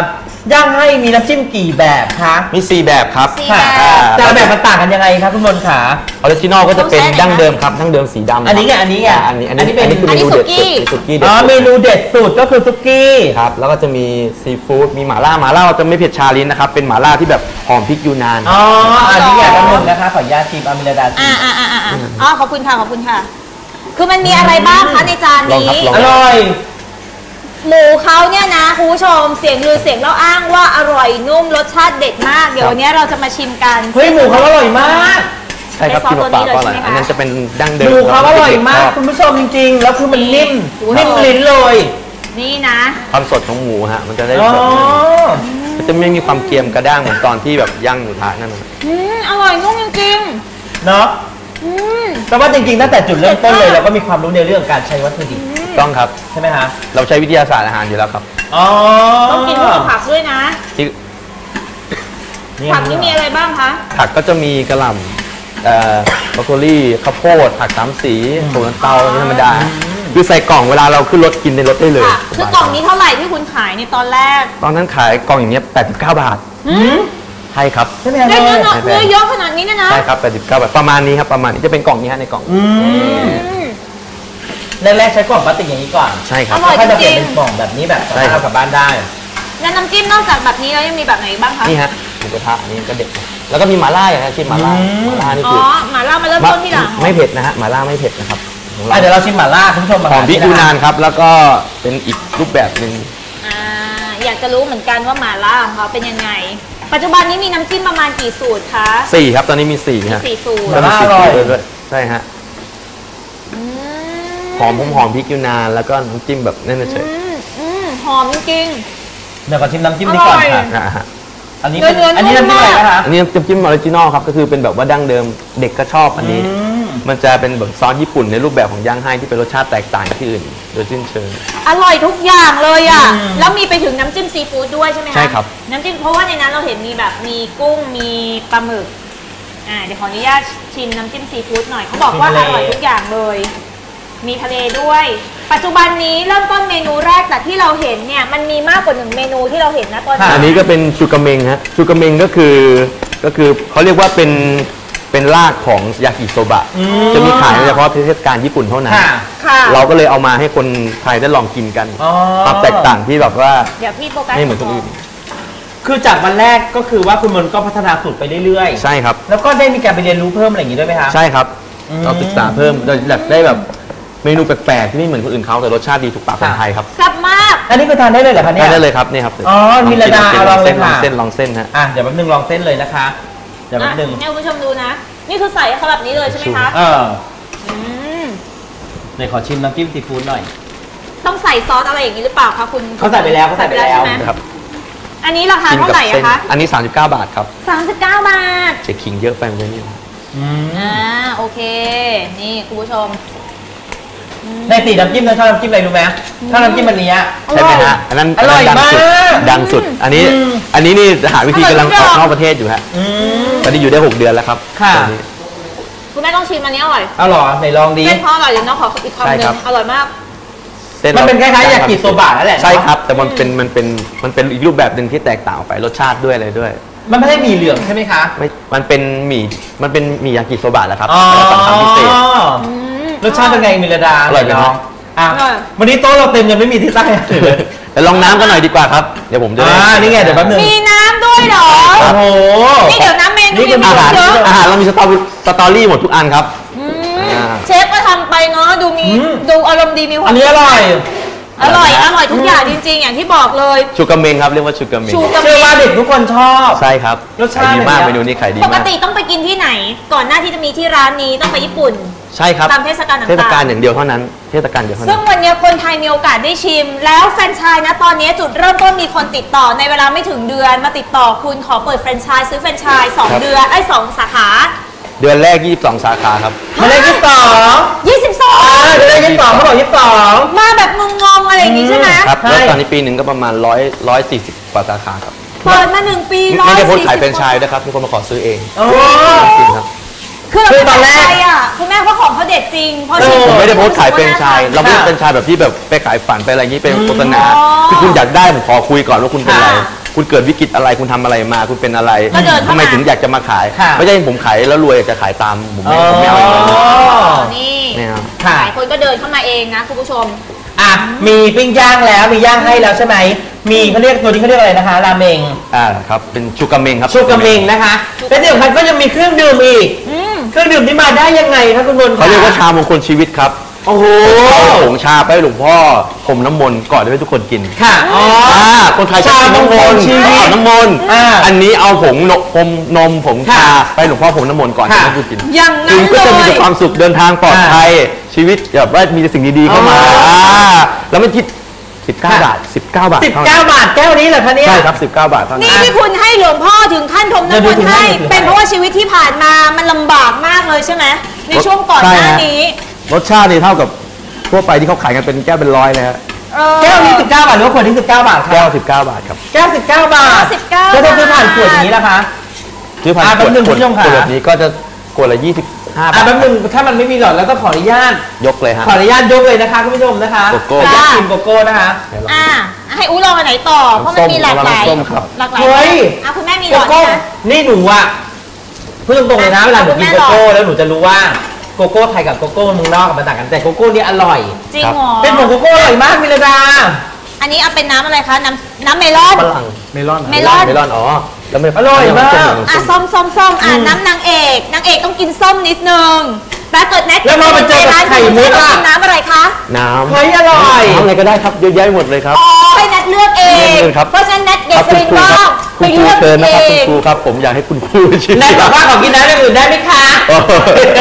ย่างให้มีน้ำจิ้มกี่แบบคะมีสี่แบบครับสี่ค่ะแบบแต่ละแบบมันต่างกันยังไงครับคุณมนต์ขาออริจินอลก็จะเป็นดั้งเดิมครับดั้งเดิมสีดำอันนี้ไงอันนี้ไงอันนี้อันอันนี้นี้เป็นอันนี้คือเมนูเด็ดสุดสุกี้เด็ดอ๋อสุดเมนูเด็ดสุดก็คือซุกี้ครับแล้วก็จะมีซีฟู้ดมีหม่าล่าหม่าล่าเราจะไม่เผ็ดชาลิ้นนะครับเป็นหม่าล่าที่แบบหอมพริกยูนานอ๋ออันนี้ไงครับคุณนะคะขออนุญาตชิมอามิลดาชิอ่าม อ่าอ่าอ่าอ๋อขอบคุณค่ะขอบคุณค่ะ คือมันมีอะไรบ้างคะในจานลองนี้ครับลองอร่อยหมูเขาเนี่ยนะคุณผู้ชมเสียงลือเสียงเล่าอ้างว่าอร่อยนุ่มรสชาติเด็ดมากเดี๋ยววันนี้เราจะมาชิมกันเฮ้ยหมูเขาอร่อยมากใช่ครับที่เปล่าๆก็อร่อยอันนั้นจะเป็นดั้งเดิหมมูเขาอร่อยมากคคุรับณผู้ชมจริงๆ แล้วคือมันนิ่มโอ้โหนิ่มลิ้นเลยนี่นะความสดของหมูฮะมันจะได้อ๋อแบบมันจะไม่มีความเกรียมกระด้างเหมือนตอนที่แบบย่างหมูทะนั่นนะอืมอร่อยนุ่มจริงเนาะๆอืมแต่ว่าจริงๆตั้งแต่จุดเริ่มต้นเลยเราก็มีความรู้ในเรื่องการใช้วัตถุดิบต้องครับใช่ไหมฮะเราใช้วิทยาศาสตร์อาหารอยู่แล้วครับอ๋อต้องกินคู่กับผักด้วยนะที่ผักนี่มีอะไรบ้างคะผักก็จะมีกระหล่ำเอ่อบรอกโคลีข้าวโพดผักสามสีโขลกน้ำเตาธรรมดาคือใส่กล่องเวลาเราขึ้นรถกินในรถได้เลยค่ะคือกล่องนี้เท่าไหร่ที่คุณขายในตอนแรกตอนนั้นขายกล่องอย่างเงี้ยแปดสิบเก้าบาทหืมใช่ครับใช่ไหมได้ฮะเงินไม่แพงเยอะขนาดนี้เนี่ยนะใช่ครับแปดสิบเก้าบาทประมาณนี้ครับประมาณนี้จะเป็นกล่องนี้ฮะในกล่องอืมอืมแรกๆใช้กล่องพลาสติกอย่างนี้ก่อนใช่ครับอร่อยถ้าจะเปลี่ยนจริงเป็นกล่องแบบนี้แบบใช่ครับเอากลับบ้านได้แล้วน้ำจิ้มนอกจากแบบนี้แล้วยังมีแบบไหนบ้างคะนี่ฮะหมูกระทะอันนี้ก็เด็ดแล้วก็มีหม่าล่าอย่างนี้ชิมหม่าล่าอืมหม่าล่านี่อ๋อคือหม่าล่ามาเริ่มต้นที่หลังไม่เผ็ดนะฮะหม่าล่าไม่เผ็ดนะครับของเราอ่ะเดี๋ยวเราชิมหม่าล่าคุณผู้ชมหอมพริกยูนานครับแล้วก็เป็นอีกรูปแบบหนึ่งอ่าอยากจะรู้เหมือนกันว่าหม่าล่าของเขาเป็นยังไง ปัจจุบันนี้มีน้ำจิ้มประมาณกี่สูตรคะสี่ครับตอนนี้มีสี่ฮะสี่สูตรแล้วมีสี่สูตรด้วยใช่ฮะอืมหอมหอมหอมพริกยูนานแล้วก็น้ำจิ้มแบบนั่นเฉยอืมอืมหอมจริงเดี๋ยวขอชิมน้ำจิ้มนี้ก่อนอร่อยค่ะๆนะฮะอันนี้เป็นเนื้อๆอันนี้น้ำจิ้มอะไรนุ่มมากนะคะอันนี้น้ำจิ้มออริจินอลครับก็คือเป็นแบบว่าดั้งเดิมเด็กก็ชอบอันนี้อืมมันจะเป็นแบบซอสญี่ปุ่นในรูปแบบของย่างให้ที่เป็นรสชาติแตกต่างที่อื่น โดยสิ้นเชิงๆ อร่อยทุกอย่างเลยอ่ะอืมแล้วมีไปถึงน้ำจิ้มซีฟู้ดด้วยใช่ไหมคะใช่ครับน้ำจิ้มเพราะว่าในนั้นเราเห็นมีแบบมีกุ้งมีปลาหมึกอ่าเดี๋ยวขออนุญาตชิมน้ำจิ้มซีฟู้ดหน่อยเขาบอกว่าอร่อยทุกอย่างเลย มีทะเลด้วย ปัจจุบันนี้เริ่มต้นเมนูแรกแต่ที่เราเห็นเนี่ยมันมีมากกว่าหนึ่งเมนูที่เราเห็นนะตอนนี้อันนี้ก็เป็นชูกาเมงฮะชูกาเมงก็คือก็คือเขาเรียกว่าเป็นเป็นรากของยากิโซบะอืมจะมีขายเฉพาะเทศกาลญี่ปุ่นเท่านั้นค่ะค่ะเราก็เลยเอามาให้คนไทยได้ลองกินกันอ๋อความแตกต่างที่แบบว่าเดี๋ยวพี่โฟกัสไม่เหมือนคนอื่นคือจากวันแรกก็คือว่าคุณมนต์ก็พัฒนาสูตรไปเรื่อยๆใช่ครับแล้วก็ได้มีการไปเรียนรู้เพิ่มอะไรอย่างนี้ด้วยไหมคะใช่ครับอืมเราศึกษาเพิ่มเราอยากได้แบบเมนูแปลกๆที่ไม่เหมือนคนอื่นเขาแต่รสชาติดีถูกปากคนไทยครับแซ่บมากอันนี้คือทานได้เลยเหรอคะเนี่ยได้เลยครับนี่ครับอ๋อมีระดาเอาลองเลยลองค่ะเส้นลองเส้นฮะอ่ะเดี๋ยวแป๊บนึงลองเส้นเลยนะคะ เดี๋ยวแป๊บนึงอ่ะให้คุณผู้ชมดูนะ นี่คือใส่เขาแบบนี้เลยใช่ไหมคะเอออืมเดี๋ยวขอชิมน้ำจิ้มซีฟู้ดหน่อยต้องใส่ซอสอะไรอย่างนี้หรือเปล่าคะคุณเขาใส่ไปแล้วเขาใส่ไปแล้วใช่ไหมนะครับอันนี้ราคาเท่าไหร่เส้อะคะอันนี้สามสิบเก้าบาทครับสามสิบเก้าบาทเด็กขิงเยอะไปไหมเนี่ยอืมอ่าโอเค นี่คุณผู้ชมในตีน้ำจิ้มเราชอบน้ำจิ้มอะไรรู้ไหมถ้าน้ำจิ้มอันเนี้ยใช่ไหมฮะอันนั้นอร่อยดังสุดมากดังสุด อันนี้อืมอันนี้นี่หาวิธีกำลังอร่ออยอกทุกอย่างนอกประเทศอยู่ฮะอืมตอนนี้อยู่ได้หกเดือนแล้วครับค่ะตอนนี้คุณแม่ต้องชิมอันนี้อร่อยเอาเหรอไหนลองดีเส้นเขาอร่อยเดี๋ยวน้องขออีกคำหใช่นึ่ครับงอร่อยมากส้มันเป็นคล้ายๆยากิโซบะนั่นแหละใช่ครับ แต่มันเป็นมันเป็นมันเป็นอีกรูปแบบหนึ่งที่แตกต่างออกไปรสชาติด้วยอะไรด้วยมันไม่ได้มีเหลืองใช่ไหมคะไม่มันเป็นหมี่มันเป็นหมี่ยากิโซบะแหละครับอ๋อแล้วสั่งทำพิเศษอืมรสชาติเป็นไงมิลดาอร่อยไหมน้องอ่ะอร่อยวันนี้โต๊ะเราเต็มยังไม่มีที่ตั้งเลยแต่ลองน้ำกันหน่อยดีกว่าครับ เดี๋ยวผมจะอ่านี่ไงเดี๋ยวแป๊บนึงมีน้ำด้วยเหรอโอ้โหนี่เดี๋ยวน้ำเมนูนี่คือมีอาหารเยอะอาหารเรามีสตอรี่สตอรี่หมดทุกอันครับอืมอ่าเชฟก็ทำไปเนาะดูมีอืมดูอารมณ์ดีมีควาอัมนนี้อร่อยอร่อยอร่อยทุกอย่างจริง ๆ อย่างที่บอกเลยชูกาเมงครับเรียกว่าชูกาเมงชูกาเชื่อว่าเด็กทุกคนชอบใช่ครับรสชาติขายดีมากเป็นไงเมนูนี้ขายดีปมากติต้องไปกินที่ไหน ก่อนหน้าที่จะมีที่ร้านนี้ต้องไปญี่ปุ่นใช่ครับตามเทศกาลต่างๆเทศกาลอย่างเดียวเท่านั้น เทศกาลเดียวเท่าซึ่นั้งนวันนี้คนไทยมีโอกาสได้ชิม แล้วแฟรนไชส์นะตอนนี้จุดเริ่มต้นมีคนติดต่อในเวลาไม่ถึงเดือนมาติดต่อคุณขอเปิดแฟรนไชส์ซื้อแฟรนไชส์สองเดือนไอ้ยสองสาขาเดือนแรกยี่สิบสองสาขาครับมาเลยยี่สิบสองยี่สิบสองอ่าเดี๋ยวเลยยี่สิบสองเขาบอกยี่สิบสองมาแบบงงๆอะไรอย่างงี้ใช่ไหมครับใช่แล้วตอนนี้ปีหนึ่งก็ประมาณร้อยร้อยสี่สิบกว่าสาขาครับเปิดมาหนึ่งปีไม่ร้อยไม่ได้โพสสี่ต์ขายสิบเป็นไชส์นะครับมีคนมาขอซื้อเองโอ้จริงครับคือเราคือตอนแรกใจอ่ะคุณแม่เพราะของเขาเด็ดจริงเพราะเออชิผมไม่ได้โพสต์ขายเป็นไชส์เราไม่ได้ค่ะเป็นไชส์แบบที่แบบไปขายฝันไปอะไรอย่างนี้เป็นโฆษณาอ๋อคือคุณอยากได้ผมขอคุยก่อนว่าคุณเป็นอะไรค่ะคุณคุณเกิดวิกฤตอะไรคุณทำอะไรมาคุณเป็นอะไรก็เดินเข้ามาทำไมถึงอยากจะมาขายค่ะไม่ใช่ผมขายแล้วรวยอยากจะขายตามผมไม่ผมไม่เอาอย่างนั้นอ๋อนี่ไม่เอาค่ะหลายคนก็เดินเข้ามาเองนะคุณผู้ชมอ่ะมีปิ้งย่างแล้วมีย่างให้แล้วใช่ไหมมีเขาเรียกตัวนี้เขาเรียกอะไรนะคะราเมงอ่าครับเป็นชูกาเมงครับชูกาเมงนะคะและที่สำคัญก็ยังมีเครื่องดื่มอีกอืมเครื่องดื่มที่มาได้ยังไงคะคุณนนท์เขาเรียกว่าชามงคลชีวิตครับโอ้โหเอาผงชาไปให้หลวงพ่อพรมน้ำมนต์ก่อนให้ทุกคนกินค่ะอ๋ออ่าคนไทยชอบกินน้ำมนต์ชามงคลชีวิตอาบน้ำมนต์อ่าอันนี้เอาผงนมพรมนมผงชาค่ะไปให้หลวงพ่อพรมน้ำมนต์ก่อนค่ะให้ทุกคนกินอย่างนั้ถึนงก็จะมีเลยแต่ความสุขเดินทางปลอดภัยชีวิตแบบว่ามีแต่สิ่งดีๆเข้ามาอ๋ออ่าแล้วไม่คิดสิบเก้าค่ะบาทสิบเก้าบาทสิบเท่าเก้านั้นบาทแก้วนี้เหรอคะเนี่ยใช่ครับสิบเก้าบาทเท่านั้นี่นที่คุณให้หลวงพ่อถึงขั้นพรมน้ำมนต์ให้เดี๋ยวดูให้เป็นเพราะว่าชีวิตที่ผ่านมามันลำบากมากเลยใช่ไหมในช่วงก่อนหน้านี้รสชาตินี่เท่ากับทั่วไปที่เขาขายกันเป็นแก้วเป็นร้อยเลยฮะเออแก้วนี้สิบเก้าบาทหรือว่าขวดนี้สิบเก้าบาทคะแก้วสิบเก้าบาทครับแก้วสิบเก้าบาทสิบเก้าแล้วถ้าซื้อผ่านขวดอย่างนี้ล่ะคะซื้อผ่านอ่ะขแป๊วบดนึงขวดคุณผู้ชมค่ะขวดแบบนี้ก็จะขวดละยี่สิบห้าอ่ะบาทแป๊บนึงถ้ามันไม่มีหลอดแล้วก็ขออนุญาตยกเลยฮะขออนุญาตยกเลยนะคะคุณผู้ชมนะคะโกโก้อยากกินโกโก้นะคะอ่าให้อู้ลองอันไหนต่อ เพราะมันมีหลากหลายส้มครับหลากหลายเฮ้ยอ่ะคุณแม่มีหโกลอดโก้ไหมคะนี่หนูอ่ะพูดตรงๆเลยนะเวลาหนูกินคุณโกแม่หลอดโก้แล้วหนูจะรู้ว่าโกโก้ไทยกับโกโก้เมืองนอกมันต่างกันแต่โกโก้เนี่ยอร่อยจริงเหรอเป็นผงโกโก้อร่อยมากมิลดาอันนี้เอาเป็นน้ำอะไรคะ น้ำน้ำเมลอนฝรั่งเมลอนเมลอนเมลอนอ๋อแล้วไม่อร่อยมากอ่ะส้มส้มส้มอ่ะน้ำนางเอกนางเอกต้องกินส้มนิดนึงแต่เกิดแนทแล้วมาเจอกับไข่มุกต้องอ่ะกินน้ำอะไรคะน้ำเฮ้ยอร่อยน้ำอะไรก็ได้ครับเยอะแยะหมดเลยครับอ๋อให้แนทเลือกเองเลือกครับเพราะฉะนั้นแนทเด็คกรับสคุณลินครูว่าครับไปคุณครูเลือกเชิญนะครับเอคุณงครูครับผมอยากให้คุณครูชิมแนทบอกว่าขอกินน้ำอย่างอื่นได้ไหมคะโอ้โห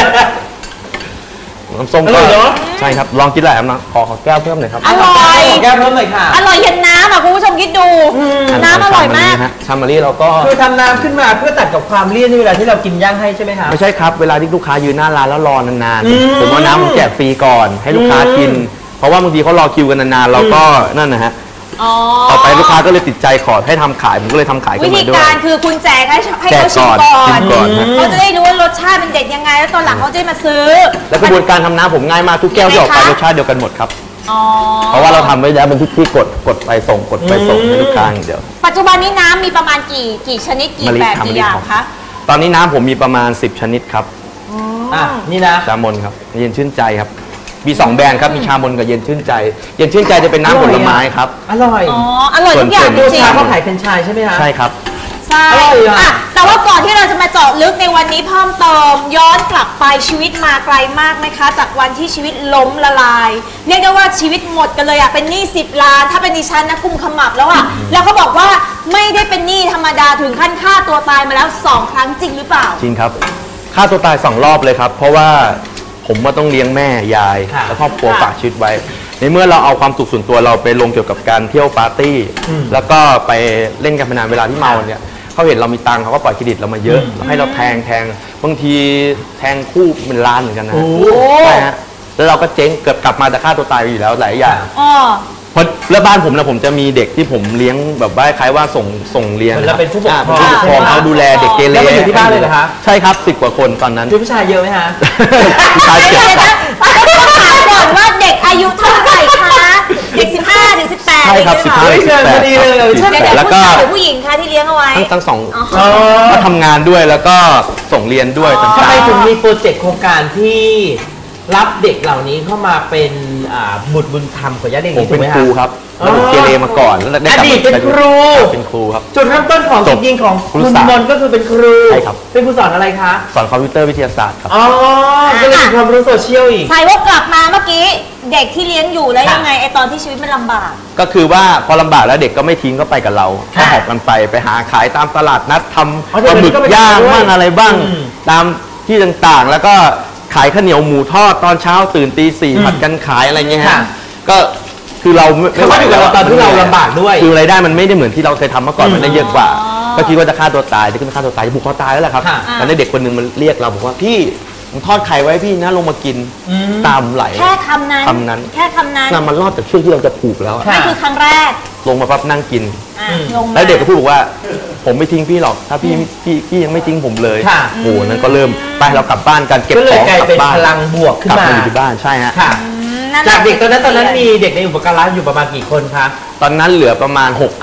น้ำส้มอร่ก็อยเนอะใช่ครับลองกินหลายน้ำขอขอแก้วเพิ่มหน่อยครับอร่อยขอแก้วเพิ่มเลยค่ะอร่อยเย็นน้ำอ่ะคุณผู้ชมคิดดู น้ำอร่อยมากฮะชามารีเราก็คือทำน้ำขึ้นมาเพื่อตัดกับความเลี่ยนในเวลาที่เรากินย่างให้ใช่ไหมคะไม่ใช่ครับเวลาที่ลูกค้ายืนหน้าร้านแล้วรอนานอืมๆผมเอาน้ำผมแจกฟรีก่อนให้ลูกค้ากิน เพราะว่าบางทีเขารอคิวกันนานๆเราก็นั่นนะฮะอ๋อต่อไปลูกค้าก็เลยติดใจขอให้ทำขายผมก็เลยทำขายขึ้วินธีมาด้วยการคือคุณแจกให้ให้แจกเขาชิมก่ก่ออน นชิมก่อนฮะเขาจะได้รู้ว่ารสชาติมันเด็ดยังไง แล้วตอนหลังเขาจะได้มาซื้อแล้วกระบวนการทำน้ำผมง่ายมากทุกแก้วที่ออกไปยังไงคะรสชาติเดียวกันหมดครับอ๋อเพราะว่าเราทำไว้แล้วเป็นที่ที่กดกดไปส่งกดไปส่งให้ลูกค้าอย่างเดียวปัจจุบันนี้น้ำมีประมาณกี่กี่ชนิดกี่มะลิแบบทำกี่มะลิอย่างของคะตอนนี้น้ำผมมีประมาณสิบชนิดครับอ่ะนี่นะชามนครับเย็นชื่นใจครับมีสองแบรนด์ครับมีชามนกับเย็นชื่นใจ เย็นชื่นใจจะเป็นน้ำผลไม้ครับอร่อยอ๋อ อร่อยทุกอย่างส่จวนริงชาเขาขายเป็นไชายใช่ไหมคะใช่ครับๆใช่อร่อยอ่ะอ่ะแต่ว่าก่อนที่เราจะมาเจาะลึกในวันนี้เพิ่มเติมย้อนกลับไปชีวิตมาไกลมากไหมคะ จากวันที่ชีวิตล้มละลายเรียกได้ว่าชีวิตหมดกันเลยอ่ะเป็นหนี้สิบล้านถ้าเป็นดิฉันนะกุมขมับแล้วอ่ะแล้วเขาบอกว่าไม่ได้เป็นหนี้ธรรมดาถึงขั้นฆ่าตัวตายมาแล้วสองครั้งจริงหรือเปล่าจริงครับฆ่าตัวตายสองรอบเลยครับ เพราะว่าผมว่าต้องเลี้ยงแม่ยายค่ะและครอบครัวค่ะฝากชีวิตไว้ ในเมื่อเราเอาความสุขส่วนตัวเราไปลงเกี่ยวกับการเที่ยวปาร์ตี้อืมแล้วก็ไปเล่นการพนันเวลาที่เมาเนี่ยเขาเห็นเรามีตังค์เขาก็ปล่อยเครดิตเรามาเยอะแล้วให้เราแทงแทงบางทีแทงคู่เป็นล้านเหมือนกันนะโอ้ใช่ฮะแล้วเราก็เจ๊งเกือบกลับมาแต่ฆ่าตัวตายไปอยู่แล้วหลายอย่างอ๋อเพราะแล้วบ้านผมนะผมจะมีเด็กที่ผมเลี้ยงแบบว่าคล้ายว่าส่งส่งเรียนเหมือนเราเป็นผู้ปกครองาเป็นผู้ปกครองเขาดูแลเด็กเกเรแล้วมาอยู่ที่บ้านเลยเหรอคะใช่ครับสิบกว่าคนตอนนั้นคือผู้ชายเยอะไหมฮะผู้ชายเจ็ดเดี๋ยวครันะบต้องถามก่อนว่าเด็กอายุเท่าไหร่คะเด็กสิบห้าถึงสิบแปดใช่ครับสิบห้าเฮ้ยสิบแปดเชิญพอดีเลยครับเดี๋ยวสิบแปดเดี๋ยวแล้วผู้ก็ชายหรือผู้หญิงคะที่เลี้ยงเอาไว้ทั้งทั้งสองอ๋ออ๋อก็ทำงานด้วยแล้วก็ส่งเรียนด้วยอ๋อต่างทำไมๆถึงมีโปรเจกต์โครงการที่รับเด็กเหล่านี้เข้ามาเป็นอ่าบุตรบุญธรรมของญาติเด็กผมถูเป็กนไหมครูฮะครับอ๋อแล้วผมเกเรมาก่อนแล้วได้กลับอดีตเป็นครูเป็นครูครับจุดเริ่มต้นของจจบริงๆของครูคุณศาสตร์นนท์ก็คือเป็นครูใช่ครับเป็นครูสอนอะไรคะสอนคอมพิวเตอร์วิทยาศาสตร์ครับอ๋อก็เลยมีความรู้โซเชียลอีกใช่ว่ากลับมาเมื่อกี้เด็กที่เลี้ยงอยู่แล้วค่ะยังไงไอตอนที่ชีวิตมันลำบากก็คือว่าพอลำบากแล้วเด็กก็ไม่ทิ้งก็ไปกับเราก็ค่ะหอบกันไปไปหาขายตามตลาดนัดทำอ๋อปลาหมึกเดี๋ยวนี้ก็ไปย่างทำด้วยบ้างอะไรบ้างอืมตามที่ต่างๆ แล้วก็ขายข้าวเหนียวหมูทอดตอนเช้าตื่นตีสี่อืมผัดกันขายอะไรเงี้ยค่ะฮะก็คือเราไม่เขามาอยู่กับเราตอนที่เราลำบากด้วยคือรายได้มันไม่ได้เหมือนที่เราเคยทำเมื่อก่อนอืมมันได้เยอะกว่าอ๋อก็คิดว่าจะฆ่าตัวตายจะขึ้นมาฆ่าตัวตายจะผูกคอตายแล้วแหละครับค่ะแล้วได้เด็กคนหนึ่งมันเรียกเราบอกว่าพี่ผมทอดไข่ไว้พี่นะลงมากินอืมตามไหลแค่คำนั้นคำนั้นแค่คำนั้นน่ามันรอดจากช่วงที่เราจะผูกแล้วอะค่ะนั่นคือครั้งแรกลงมาปั๊บนั่งกินอ่ะอืมลงมาแล้วเด็กก็พูดบอกว่า ผมไม่ทิ้งพี่หรอก ถ้าพี่พี่พี่ยังไม่ทิ้งผมเลยค่ะโอ้โหนั้นก็เริ่มไปเรากลับบ้านกันเก็บก็เลขยองกลายกลับเป็นบ้านพลังบวกขึ้นกลับมามาอยู่ที่บ้านใช่ฮะค่ะอืมนั่นแหละจากเด็กตอนนั้นตอนนั้นมีเด็กในอุปการะอยู่ประมาณกี่คนคะตอนนั้นเหลือประมาณหกครับ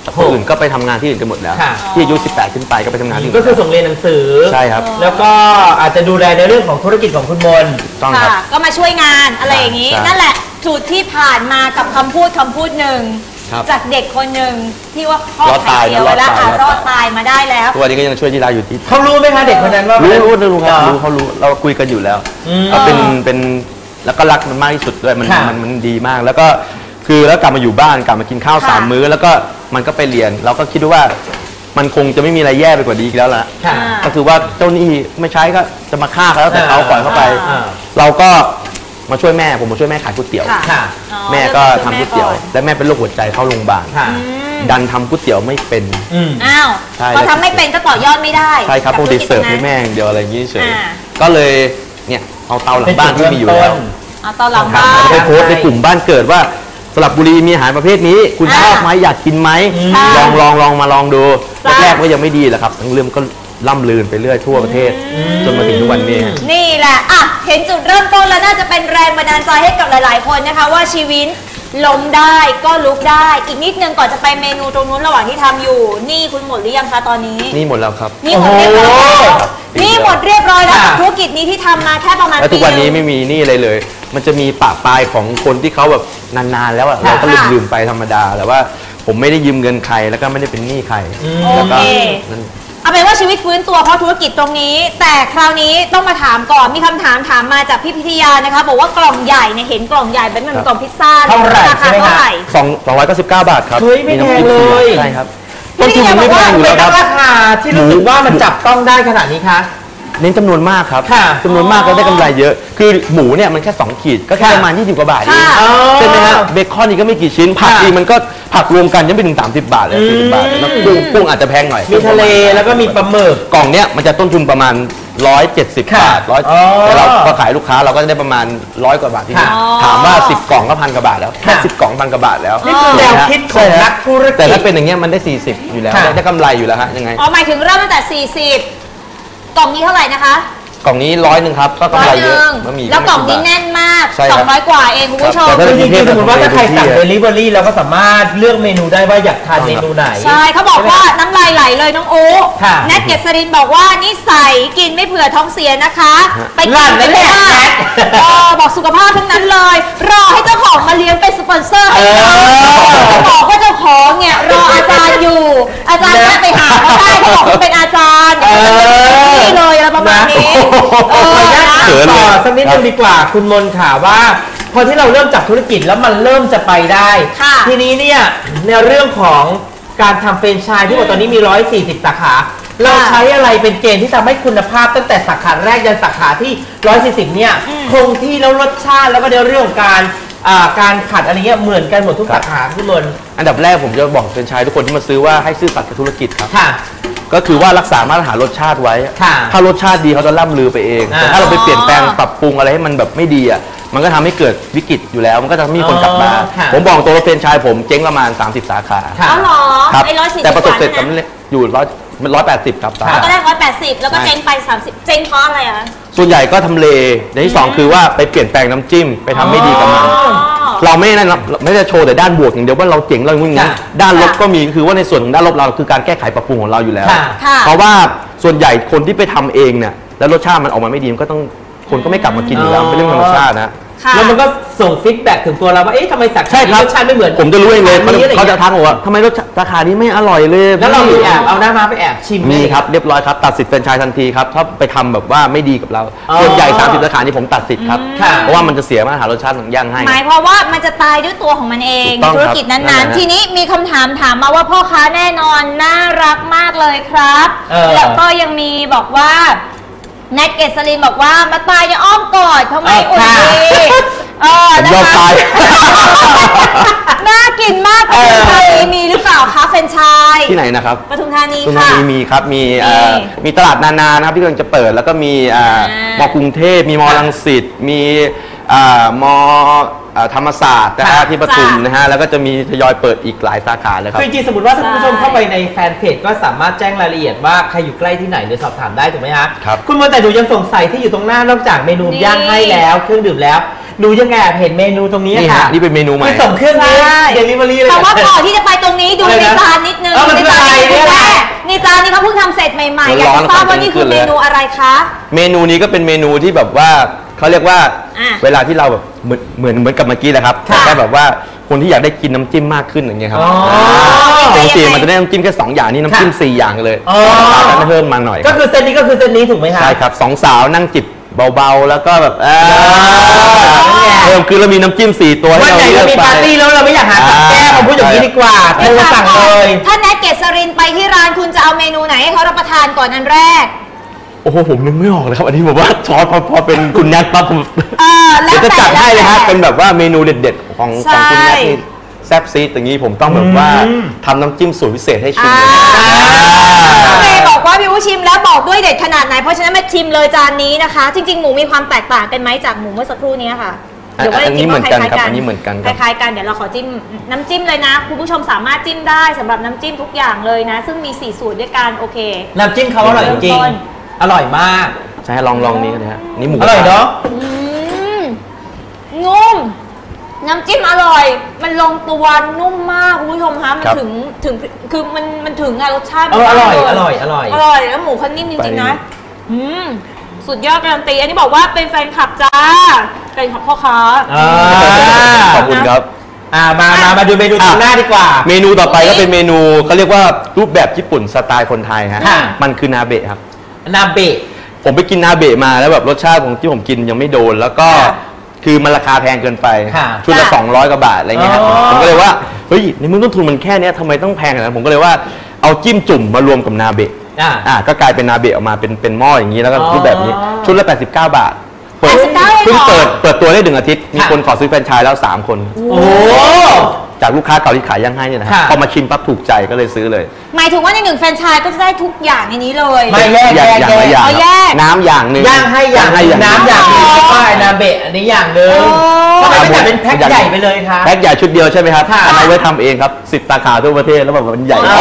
คนอื่นก็ไปทำงานที่อื่นกันหมดแล้วค่ะที่อายุสิบแปดขึ้นไปก็ไปทำงานที่อื่นก็คือส่งเรียนหนังสือใช่ครับแล้วก็อาจจะดูแลในเรื่องของธุรกิจของคุณมนต้องครับค่ะก็มาช่วยงานอะไรอย่างนี้ใช่นั่นแหละจุดที่ผ่านมากับคำพูดคำพูดหนึ่งครับจากเด็กคนหนึ่งที่ว่าครอบรอดไข่ตายเจียวนะแล้วรอดตายค่ะรอดตายมาได้แล้วทุกวันนี้ก็ยังช่วยที่ร้านอยู่ที่เขารู้ไหมคะเด็กคนนั้นว่ารู้รู้รู้ครับเหอรู้เขารู้เราคุยกันอยู่แล้วอืมก็เป็นเป็นแล้วก็รักมันมากที่สุดด้วยมันค่ะมันมันดีมาก แล้วก็คือแล้วกลับมาอยู่บ้านกลับมากินข้าวค่ะสามมื้อ แล้วก็มันก็ไปเรียนเราก็คิดว่ามันคงจะไม่มีอะไรแย่ไปกว่านี้อีกแล้วล่ะค่ะก็คือว่าเจ้าหนี้ไม่ใช้ก็จะมาฆ่าเขาแล้วแต่เขาปล่อยเขาไปอ่าเราก็มาช่วยแม่ผมมาช่วยแม่ขายก๋วยเตี๋ยวค่ะค่ะอ๋อแม่ก็เริ่ทำมก๋วยเตี๋ยวแม่ก่อนและแม่เป็นโรคหัวใจเข้าโรงพยาบาลค่ะอืมดันทำก๋วยเตี๋ยวไม่เป็นอืมอ้าวใช่พอทำไม่เป็นก็ต่อยอดไม่ได้ใช่ครับกัปกติธุจเสิร์ฟให้นั้นแม่อย่างเดียวอะไรอย่างนี้เฉยอ่าก็เลยเนี่ยเอาเตาหลังบ้านที่มีอยู่แล้วเอาตอนหลังครับบ้านแล้วไปโพสต์ในกลุ่มบ้านเกิดว่าสระบุรีมีอาหารประเภทนี้ คุณอ่าชอบไหมอยากกินไหมค่ะลองลองลองมาลองดูค่ะแรกๆก็ยังไม่ดีแหละครับทั้งเรื่องก็ล่ำลืนไปเรื่อยทั่วประเทศ จนมาถึงทุกวันนี้นี่แหละอ่ะเห็นจุดเริ่มต้นแล้วน่าจะเป็นแรงบันดาลใจให้กับหลายๆ คนนะคะ ว่าชีวิตล้มได้ก็ลุกได้ อีกนิดนึงก่อนจะไปเมนูตรงนู้นระหว่างที่ทำอยู่ นี่คุณหมดหรือยังคะตอนนี้นี่หมดแล้วครับนี่หมดเรียบร้อยแล้วครับนี่หมดเรียบร้อยแล้วค่ะกับธุรกิจนี้ที่ทำมาแค่ประมาณแล้วทุกวันนี้ปีหไม่มีหนี่อะไรเลย มันจะมีปะปลายของคนที่เขาแบบนานๆแล้วอะเราก็ลืมลืมๆไปธรรมดาแต่ว่าผมไม่ได้ยืมเงินใครแล้วก็ไม่ได้เป็นหนี้ใครโอแล้วก็เคนั่นเอาเป็นว่าชีวิตฟื้นตัวเพราะธุรกิจตรงนี้ แต่คราวนี้ต้องมาถามก่อนมีคำถามถามมาจากพี่พิทยานะคะบอกว่ากล่องใหญ่เนี่ยเห็นกล่องใหญ่เป็นเหมือนกล่องพิซซ่าเท่าไหร่ราคาใช่ไหมคะเท่าไหร่สองสองร้อยเก้าสิบเก้าบาทครับเฮ้ยไม่แพงเลยใช่ครับต้นทุนมันไม่แพงอยู่เป็แล้นวครับราคาที่รู้สึกว่ามันจับต้องได้ขนาดนี้คะเน้นจำนวนมากครับค่ะจำนวนมากก็ได้กำไรเยอะ คือหมูเนี่ยมันแค่สองขีดก็แค่ค่ะประมาณยี่สิบกว่าบาทเองค่ะใช่ไหมฮะเบคอนนี่ก็ไม่กี่ชิ้นผักค่ะอีกมันก็ผักรวมกันยังไม่ถึงสามสิบบาทเลยอืมสี่สิบบาทแล้วกุ้งกุ้งอาจจะแพงหน่อยมีทะเลแล้วก็มีปลาหมึกกล่องเนี้ยมันจะต้นทุนประมาณร้อยเจ็ดสิบค่ะบาทร้อยอ๋อแต่เราก็ขายลูกค้าเราก็จะได้ประมาณร้อยกว่าบาทที่นี่ค่ะถามว่าสิบกล่องก็พันกว่าบาทแล้วแค่ค่ะสิบกล่องพันกว่าบาทแล้วนี่คือแนวคิดของนักธุรกิจแต่ถ้าเป็นอย่างเงี้ยมันได้สี่สิบอยู่แล้วค่ะได้ได้กำไรอยู่แล้วฮะยังไงอ๋อหมายถึงเริ่มตั้งแต่สี่สิบกล่องนี้เท่าไหร่นะคะกล่องนี้ร้อยหนึ่งครับก็ร้กำอไรยหเยอะนึ่งบะหมี่แล้วกล่องนี้ไม่กี่บาทแน่นมากใช่สครัอบ งร้อยกว่าเองคุณผู้ชมครับแต่คือจถ้าริงๆสมมติว่าถ้าใครสั่งเดเดลิเวอรี่เราก็สามารถเลือกเมนูได้ว่าอยากทานเมนูไหนใช่เขาบอกว่าน้ำลายไหลเลยน้องโอ๊ค่ะแนทเกษรินบอกว่านิสัยกินไม่เผื่อท้องเสียนะคะ ไปกิลั่นไปนั่นแหละได้แนทเออบอกสุขภาพทั้งนั้นเลย รอให้เจ้าของมาเลี้ยงเป็นสปอนเซอร์ให้เราเออจะบอกว่าเจ้าของเนี่ยรออาจารย์อยู่ อาจารย์แวะไปหาเขาได้เขาบอกเขาเป็นอาจารย์เดี๋ยวเขาจะเป็นที่เลยอะไรประมาณนี้เอขอออนุญาตนะถามต่อสักนิดนึงดีกว่าคุณมนค่ะว่าพอที่เราเริ่มจับธุรกิจแล้วมันเริ่มจะไปได้ค่ะทีนี้เนี่ยในเรื่องของการทำเฟรนไชส์ที่บอกตอนนี้มีหนึ่งร้อยสี่สิบสาขา เราใช้อะไรเป็นเกณฑ์ที่ทำให้คุณภาพตั้งแต่สาขาแรกยันสาขาที่หนึ่งร้อยสี่สิบเนี่ยคงที่แล้วรสชาติแล้วก็ในเรื่องของการอ่าการผัดอะไรเงี้ยเหมือนกันหมดทุกสาขาคุณมนอันดับแรกผมจะบอกแฟรนไชส์ทุกคนที่มาซื้อว่าให้ซื่อสัตย์กับธุรกิจครับค่ะก็คือว่ารักษามาตรฐานรสชาติไว้ค่ะถ้ารสชาติดีเขาจะล่ำลือไปเองอ่าแต่ถ้าเราไปเปลี่ยนแปลงปรับปรุงอะไรให้มันแบบไม่ดีอ่ะ มันก็ทำให้เกิดวิกฤตอยู่แล้ว มันก็จะมีคนกลับมาอ๋อค่ะผมบอกตัวว่าแฟรนไชส์ผมเจ๊งประมาณสามสิบสาขาค่ะอ๋อเหรอครับไอ้ร้อยสี่สิบแต่ประสบกว่าเสร็จใช่กับไหมอยู่ร้อยร้อยแปดสิบครับสาค่ะขาก็ได้ร้อยแปดสิบแล้วก็เจ๊งไปสามสิบเจ๊งเพราะอะไรอ่ะส่วนใหญ่ก็ทำเลในที่สองคือว่าไปเปลี่ยนแปลงน้ำจิ้มไปทำไม่ดีกับมันอ๋อเราไม่ได้นะไม่ได้โชว์แต่ด้านบวกอย่างเดียวว่าเราเจ๋งเราอย่างนี้ค่ะด้านลบค่ะก็มีคือว่าในส่วนของด้านลบเราคือการแก้ไขปรับปรุงของเราอยู่แล้วค่ะค่ะเพราะว่าส่วนใหญ่คนที่ไปทำเองเนี่ยแล้วรสชาติมันออกมาไม่ดีมันก็ต้องคนก็ไม่กลับมากินอยู่แล้วเป็นเรื่องธรรมชาตินะค่ะแล้วมันก็ส่งฟีดแบ็กถึงตัวเราว่า เอ๊ะทำไมสาขาใช่ครับรสชาติไม่เหมือนผมจะรู้เองเลยอันนี้อะไรเขาจะงี้ยทักบอกว่าทำไมรสชาติสาขานี้ไม่อร่อยเลยแล้วเรามีแอบเอาหน้ามาไปแอบชิมไหมีครับเรียบร้อยครับตัดสิทธิ์แฟรนไชส์ทันทีครับถ้าไปทำแบบว่าไม่ดีกับเราอ๋อส่วนใหญ่สามสิบสาขานี้ผมตัดสิทธิ์ครับค่ะเพราะว่ามันจะเสียมาตรฐานรสชาติของย่างให้หมายความว่ามันจะตายด้วยตัวของมันเองถูกต้องธุรกิจครับนั่นั้นนแหละๆ ทีนี้มีคำถามถามมาว่าพ่อค้าแน่นอนน่ารักมากเลยครับเออแล้วก็ยังมีบอกว่าแนทเกษรินบอกว่ามาตายในอ้อมกอดทำไมอุ่นดีเออผมนะยอมคะตายน่ากินมากปทุมธานีมีหรือเปล่าคะแฟรนไชส์ที่ไหนนะครับปทุมธานีตรงค่ะนี้มีครับ มีเอ่อนี่มีตลาดนานานะครับที่กำลังจะเปิด แล้วก็มีอ่าอ่ามอกรุงเทพ มีมอรังสิต มีอ่ามออ่าธรรมศาสตร์นะฮะค่ะที่ปทุมนะฮะ แล้วก็จะมีทยอยเปิดอีกหลายสาขาเลยครับคือจริงๆสมมติว่าถ้าคุณผู้ชมใช่เข้าไปในแฟนเพจก็สามารถแจ้งรายละเอียดว่าใครอยู่ใกล้ที่ไหนหรือสอบถามได้ถูกไหมฮะครับคุณมนแต่ดูยังสงสัยที่อยู่ตรงหน้านอกจากเมนูนี่ย่างให้แล้วเครื่องดื่มแล้วดูยังไงเห็นเมนูตรงนี้นี่ค่ะฮะนี่เป็นเมนูใหม่คือส่งเครื่องนี้เดลิเวอรี่เลยแต่ว่าก่อนที่จะไปตรงนี้ดูอะไรในนะจานนิดนึงเออมันในคือจานอะไรนี้เนี่ยแม่ในจานนี้เขาเพิ่งทำเสร็จใหม่ๆอยากจะทราบว่านี่คือเมนูอะไรคะเมนูนี้ก็เป็นเมนูที่แบบว่าเขาเรียกว่าอ่ะเวลาที่เราแบบเหมือนเหมือนเหมือนกับเมื่อกี้แหละครับค่ะแค่แบบว่าคนที่อยากได้กินน้ำจิ้มมากขึ้นอย่างเงี้ยครับอ๋อปกติยังไงมันจะได้น้ำจิ้มแค่สองอย่างนี่น้ำจิ้มค่ะสี่อย่างเลยอ๋อราคาเพิ่มมาหน่อยก็คือเซตนี้ก็คือเซตนี้ถูกไหมคะใช่ครับสองสาวนั่งจิบเบาๆแล้วก็แบบอ่านั่นไงเพิ่มคือเรามีน้ำจิ้มสี่ตัวให้วันเราไหนเลืเราอกมีไปปาร์ตี้แล้วเราไม่อยากหากับแก้มผมพูดอย่างนี้ดีกว่าโทรสั่งเลยถ้าแนทเกษรินไปที่ร้านคุณจะเอาเมนูไหนให้เขารับประทานก่อนอันแรกโอ้โหผมนึกไม่ออกเลยครับอันนี้ผมว่าช้อนพอพอเป็นคุณแนทปั๊บผมเออแล้วเดี๋ยวจะแต่จัดให้เลยครับแล้วแต่เป็นแบบว่าเมนูเด็ดๆของใช่ของคุณแนทนี่แซ่บซีดอย่างนี้ผมต้องแบบว่าอืมทำน้ำจิ้มสูตรพิเศษให้ชิมอ่าเลยน้องเมย์บอกว่าพี่วุ้ชิมแล้วบอกด้วยเด็ดขนาดไหนเพราะฉะนั้นมาชิมเลยจานนี้นะคะ จริงๆหมูมีความแตกต่างกันไหมจากหมูเมื่อสักครู่นี้ค่ะอันหรือว่าอันนี้จริงๆเหมือนกันคล้ายครับๆอันนี้เหมือนกันคครับล้ายๆกันเดี๋ยวเราขอจิ้มน้ำจิ้มเลยนะคุณผู้ชมสามารถจิ้มได้สำหรับน้ำจิ้มทุกอย่างเลยนะ ซึ่งมีสี่สูตรด้วยกันโอเคน้ำจิ้มเขาอร่อยจริงเริ่มต้นๆอร่อยมากใช่ลองลองนี้นะฮะนี่หมูอร่อยเนาะอืมนุ่มน้ำจิ้มอร่อย มันลงตัวนุ่มมากคุณผู้ชมคะมันถึงถึงคือมันมันถึงอะรสชาติเอออร่อยมากอเลร่อยอร่อยอร่อยแล้วหมูเขานิ่มจริงๆนะอืมสุดยอดการันตีอันนี้บอกว่าเป็นแฟนคลับจ้าเป็นขับพ่อค้าอ่าขอบคุณครับอ่ามามามาดูเมนูตรงหน้าดีกว่าเมนูต่อไปก็เป็นเมนูเขาเรียกว่ารูปแบบญี่ปุ่นสไตล์คนไทยฮะค่ะมันคือนาเบะครับนาเบะผมไปกินนาเบะมาแล้วแบบรสชาติของที่ผมกินยังไม่โดน แล้วก็ค่ะคือมันราคาแพงเกินไปค่ะชุดละค่ะสองร้อยกว่าบาทอะไรเงี้ยครับอ๋อผมก็เลยว่าเฮ้ยในเมื่อต้นทุนมันแค่เนี้ยทำไมต้องแพงขนาดนั้นผมก็เลยว่าเอาจิ้มจุ่มมารวมกับนาเบะอ่าอ่าก็กลายเป็นนาเบะออกมาเป็นเป็นหม้ออย่างนี้แล้วก็อ๋อรูปแบบนี้ชุดละแปดสิบเก้าบาทเปิดแปดสิบเก้าเองเหรอเพิ่งเปิดเปิดตัวได้หนึ่งอาทิตย์มีค่ะคนขอซื้อแฟรนไชส์แล้วสามคนโอ้โหจากลูกค้าเก่าที่ขายย่างให้เนี่ยนะฮะค่ะพอมาชิมปั๊บถูกใจก็เลยซื้อเลยหมายถึงว่าในหนึ่งแฟรนไชส์ก็จะได้ทุกอย่างในนี้เลยไม่แยกอย่างแยกอย่างละอย่างเอาแยกน้ำอย่างหนึ่งย่างให้อย่างให้อย่างน้ำอย่างหนึงอ๋อแล้วก็ไอ้นาเบะอันนี้อย่างหนึงโอ้ทำไมไม่จัดเป็นแพ็คใหญ่ไปเลยคะแพ็คใหญ่ชุดเดียวใช่ไหมครับค่ะอันนั้นไว้ทำเองครับสิบสาขาทั่วประเทศแล้วแบบมันใหญ่อ๋อ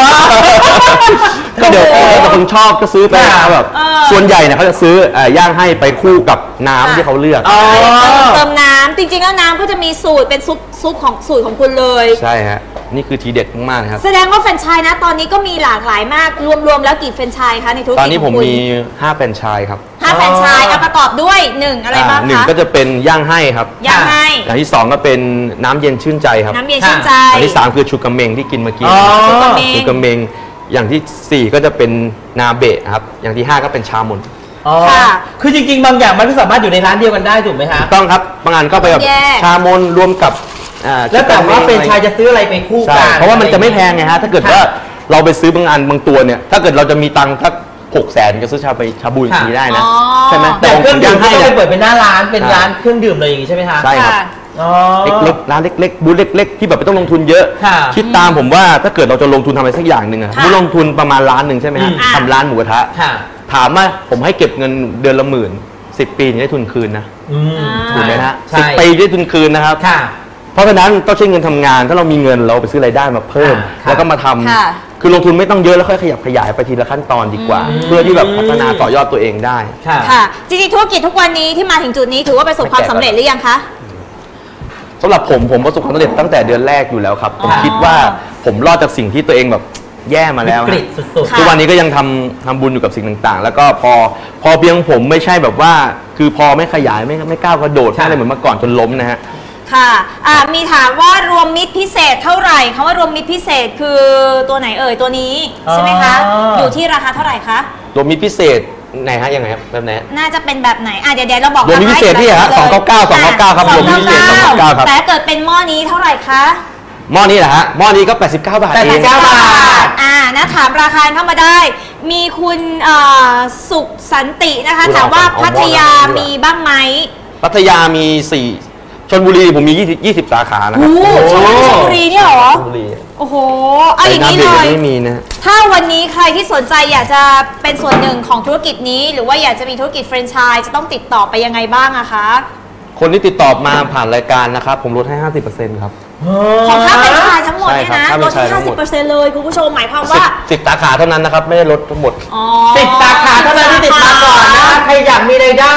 ก็เดี๋ยวถ้าคนชอบก็ซื้อไปค่ะแบบเออส่วนใหญ่เนี่ยเขาจะซื้อย่างให้ไปคู่กับน้ำที่เขาเลือกอ๋อเติมเติมน้ำจริงๆแล้วน้ำก็จะมีสูตรเป็นซุปซุปของสูตรของคุณเลยใช่ฮะนี่คือทีเด็ดมากๆนะครับแสดงว่าแฟรนไชส์นะตอนนี้ก็มีหลากหลายมากรวมๆแล้วกี่แฟรนไชส์คะในธุรกิจตอนนี้ผมของคุณมีห้าแฟรนไชส์ครับห้าแฟรนไชส์เอาประกอบด้วยหนึ่งอะไรบ้างอ่าหนึ่งคะก็จะเป็นย่างให้ครับย่างให้อย่างที่สองก็เป็นน้ำเย็นชื่นใจครับน้ำเย็นชื่นใจอย่างที่สามคือชูกาเมงที่กินเมื่อกี้อ๋อชูกาเมงชูกาเมงอย่างที่สี่ก็จะเป็นนาเบะครับอย่างที่ห้าก็เป็นชามนอ๋อค่ะคือจริงๆ บางอย่างมันก็สามารถอยู่ในร้านเดียวกันได้ถูกไหมคะต้องครับบางอันก็ไปแบบแยกชามนรวมกับอ่าแล้วแต่ว่าเป็นชายจะซื้ออะไรไปคู่ใช่กันเพราะว่ามันจะไม่แพงไงฮะถ้าเกิดว่าเราไปซื้อบางอันบางตัวเนี่ยถ้าเกิดเราจะมีตังค์สักหกแสนก็ซื้อชาไปชาบูอย่างนี้ได้นะอ๋อใช่ไหมแต่ของเครื่องดื่ย่าม งก็ให้ต้องไปเนี่ยเปิดเป็นหน้าร้านเป็นใช่ร้านเครื่องดื่มเลยอย่างนี้ใช่ไหมคะใช่ครับค่ะอ๋อเล็กๆร้านเล็กๆบูธเล็กๆที่แบบไม่ต้องลงทุนเยอะค่ะคิดตามผมว่าถ้าเกิดเราจะลงทุนทำอะไรสักอย่างหนึ่งอะค่ะสมมุติลงทุนประมาณล้านหนึ่งใช่ไหมฮะอืมทำร้านหมูกระทะค่ะถามว่าผมให้เก็บเงินเดือนละหมื่นสิบปีถึงได้ทุนคืนนะอืมถูกไหมฮะใช่สิบปีได้ทุนคืนนะครับค่ะเพราะฉะนั้นต้องใช้เงินทำงาน ถ้าเรามีเงินเราไปซื้อรายได้มาเพิ่มค่ะแล้วก็มาทำค่ะคือลงทุนไม่ต้องเยอะแล้วค่อยขยับขยายไปทีละขั้นตอนดีกว่า เพื่อที่แบบพัฒนาต่อยอดตัวเองได้ค่ะค่ะจริงๆธุรกิจทุกวันนี้ที่มาถึงจุดนี้ถือว่าประสบความสำเร็จหรือยังคะสำหรับผมผมประสบความสำเร็จตั้งแต่เดือนแรกอยู่แล้วครับ ผมอ๋อคิดว่าผมรอดจากสิ่งที่ตัวเองแบบแย่มาแล้ววิกฤตสุดๆค่ะทุกวันนี้ก็ยังทำทำบุญอยู่กับสิ่งต่างๆ แล้วก็พอพอเพียงผมไม่ใช่แบบว่า คือพอไม่ขยายไม่ไม่ก้าวกระโดดค่ะไม่อะไรเหมือนเมื่อก่อนจนล้มนะฮะค่ะอ่ามีถามว่ารวมมิตรพิเศษเท่าไหร่คำว่ารวมมิตรพิเศษคือตัวไหนเอ่ยตัวนี้ใช่ไหมคะอ๋อออยู่ที่ราคาเท่าไหร่คะรวมมิตรพิเศษไหนฮะยังไงครับแบบไหนน่าจะเป็นแบบไหนอ่ะเดี๋ยวเดี๋ยวเราบอกรวมมิตรพิเศษที่ฮะสองเก้าเก้าสองเก้าเก้าครับรวมมิตรพิเศษสองเก้าเก้าครับแต่ถ้าเกิดเป็นหม้อนี้เท่าไหร่คะหม้อนี้แหละฮะหม้อนี้ก็แปดสิบเก้าบาทแปดเอสิงบเก้าบาทอ่านะถามราคาเข้ามาได้ มีคุณเอ่อสุขสันตินะคะคุณถามว่าเอาพัทยาเอาหม้อนั้นดีกว่ามีบ้างไหมพัทยามีสี่ชลบุรีผมมียี่สิบยี่สิบสาขานะครัโอ้บชลบุรีเนี่ยเหรอชลบุรีโอ้โหเอาอย่างนี้แต่เลน้ำยเบรกไม่มีนะถ้าวันนี้ใครที่สนใจอยากจะเป็นส่วนหนึ่งของธุรกิจนี้ หรือว่าอยากจะมีธุรกิจแฟรนไชส์จะต้องติดต่อไปยังไงบ้างอะคะคนที่ติดต่อมาผ่านรายการนะครับ ผมลดให้ ห้าสิบเปอร์เซ็นต์ ครับของค่าแฟรนไชส์ทั้งหมดเนี่ยใช่นะครับ ลดที่ค่าแฟรนไชส์ทั้งหมดห้าสิบเปอร์เซ็นต์เลยคุณผู้ชมหมายความสิบว่าสิบสาขาเท่านั้นนะครับ ไม่ได้ลดทั้งหมดอ๋อสิบสาขาเท่านั้นที่ติดตามก่อนนะใครอยากมีรายได้คุณผู้ชม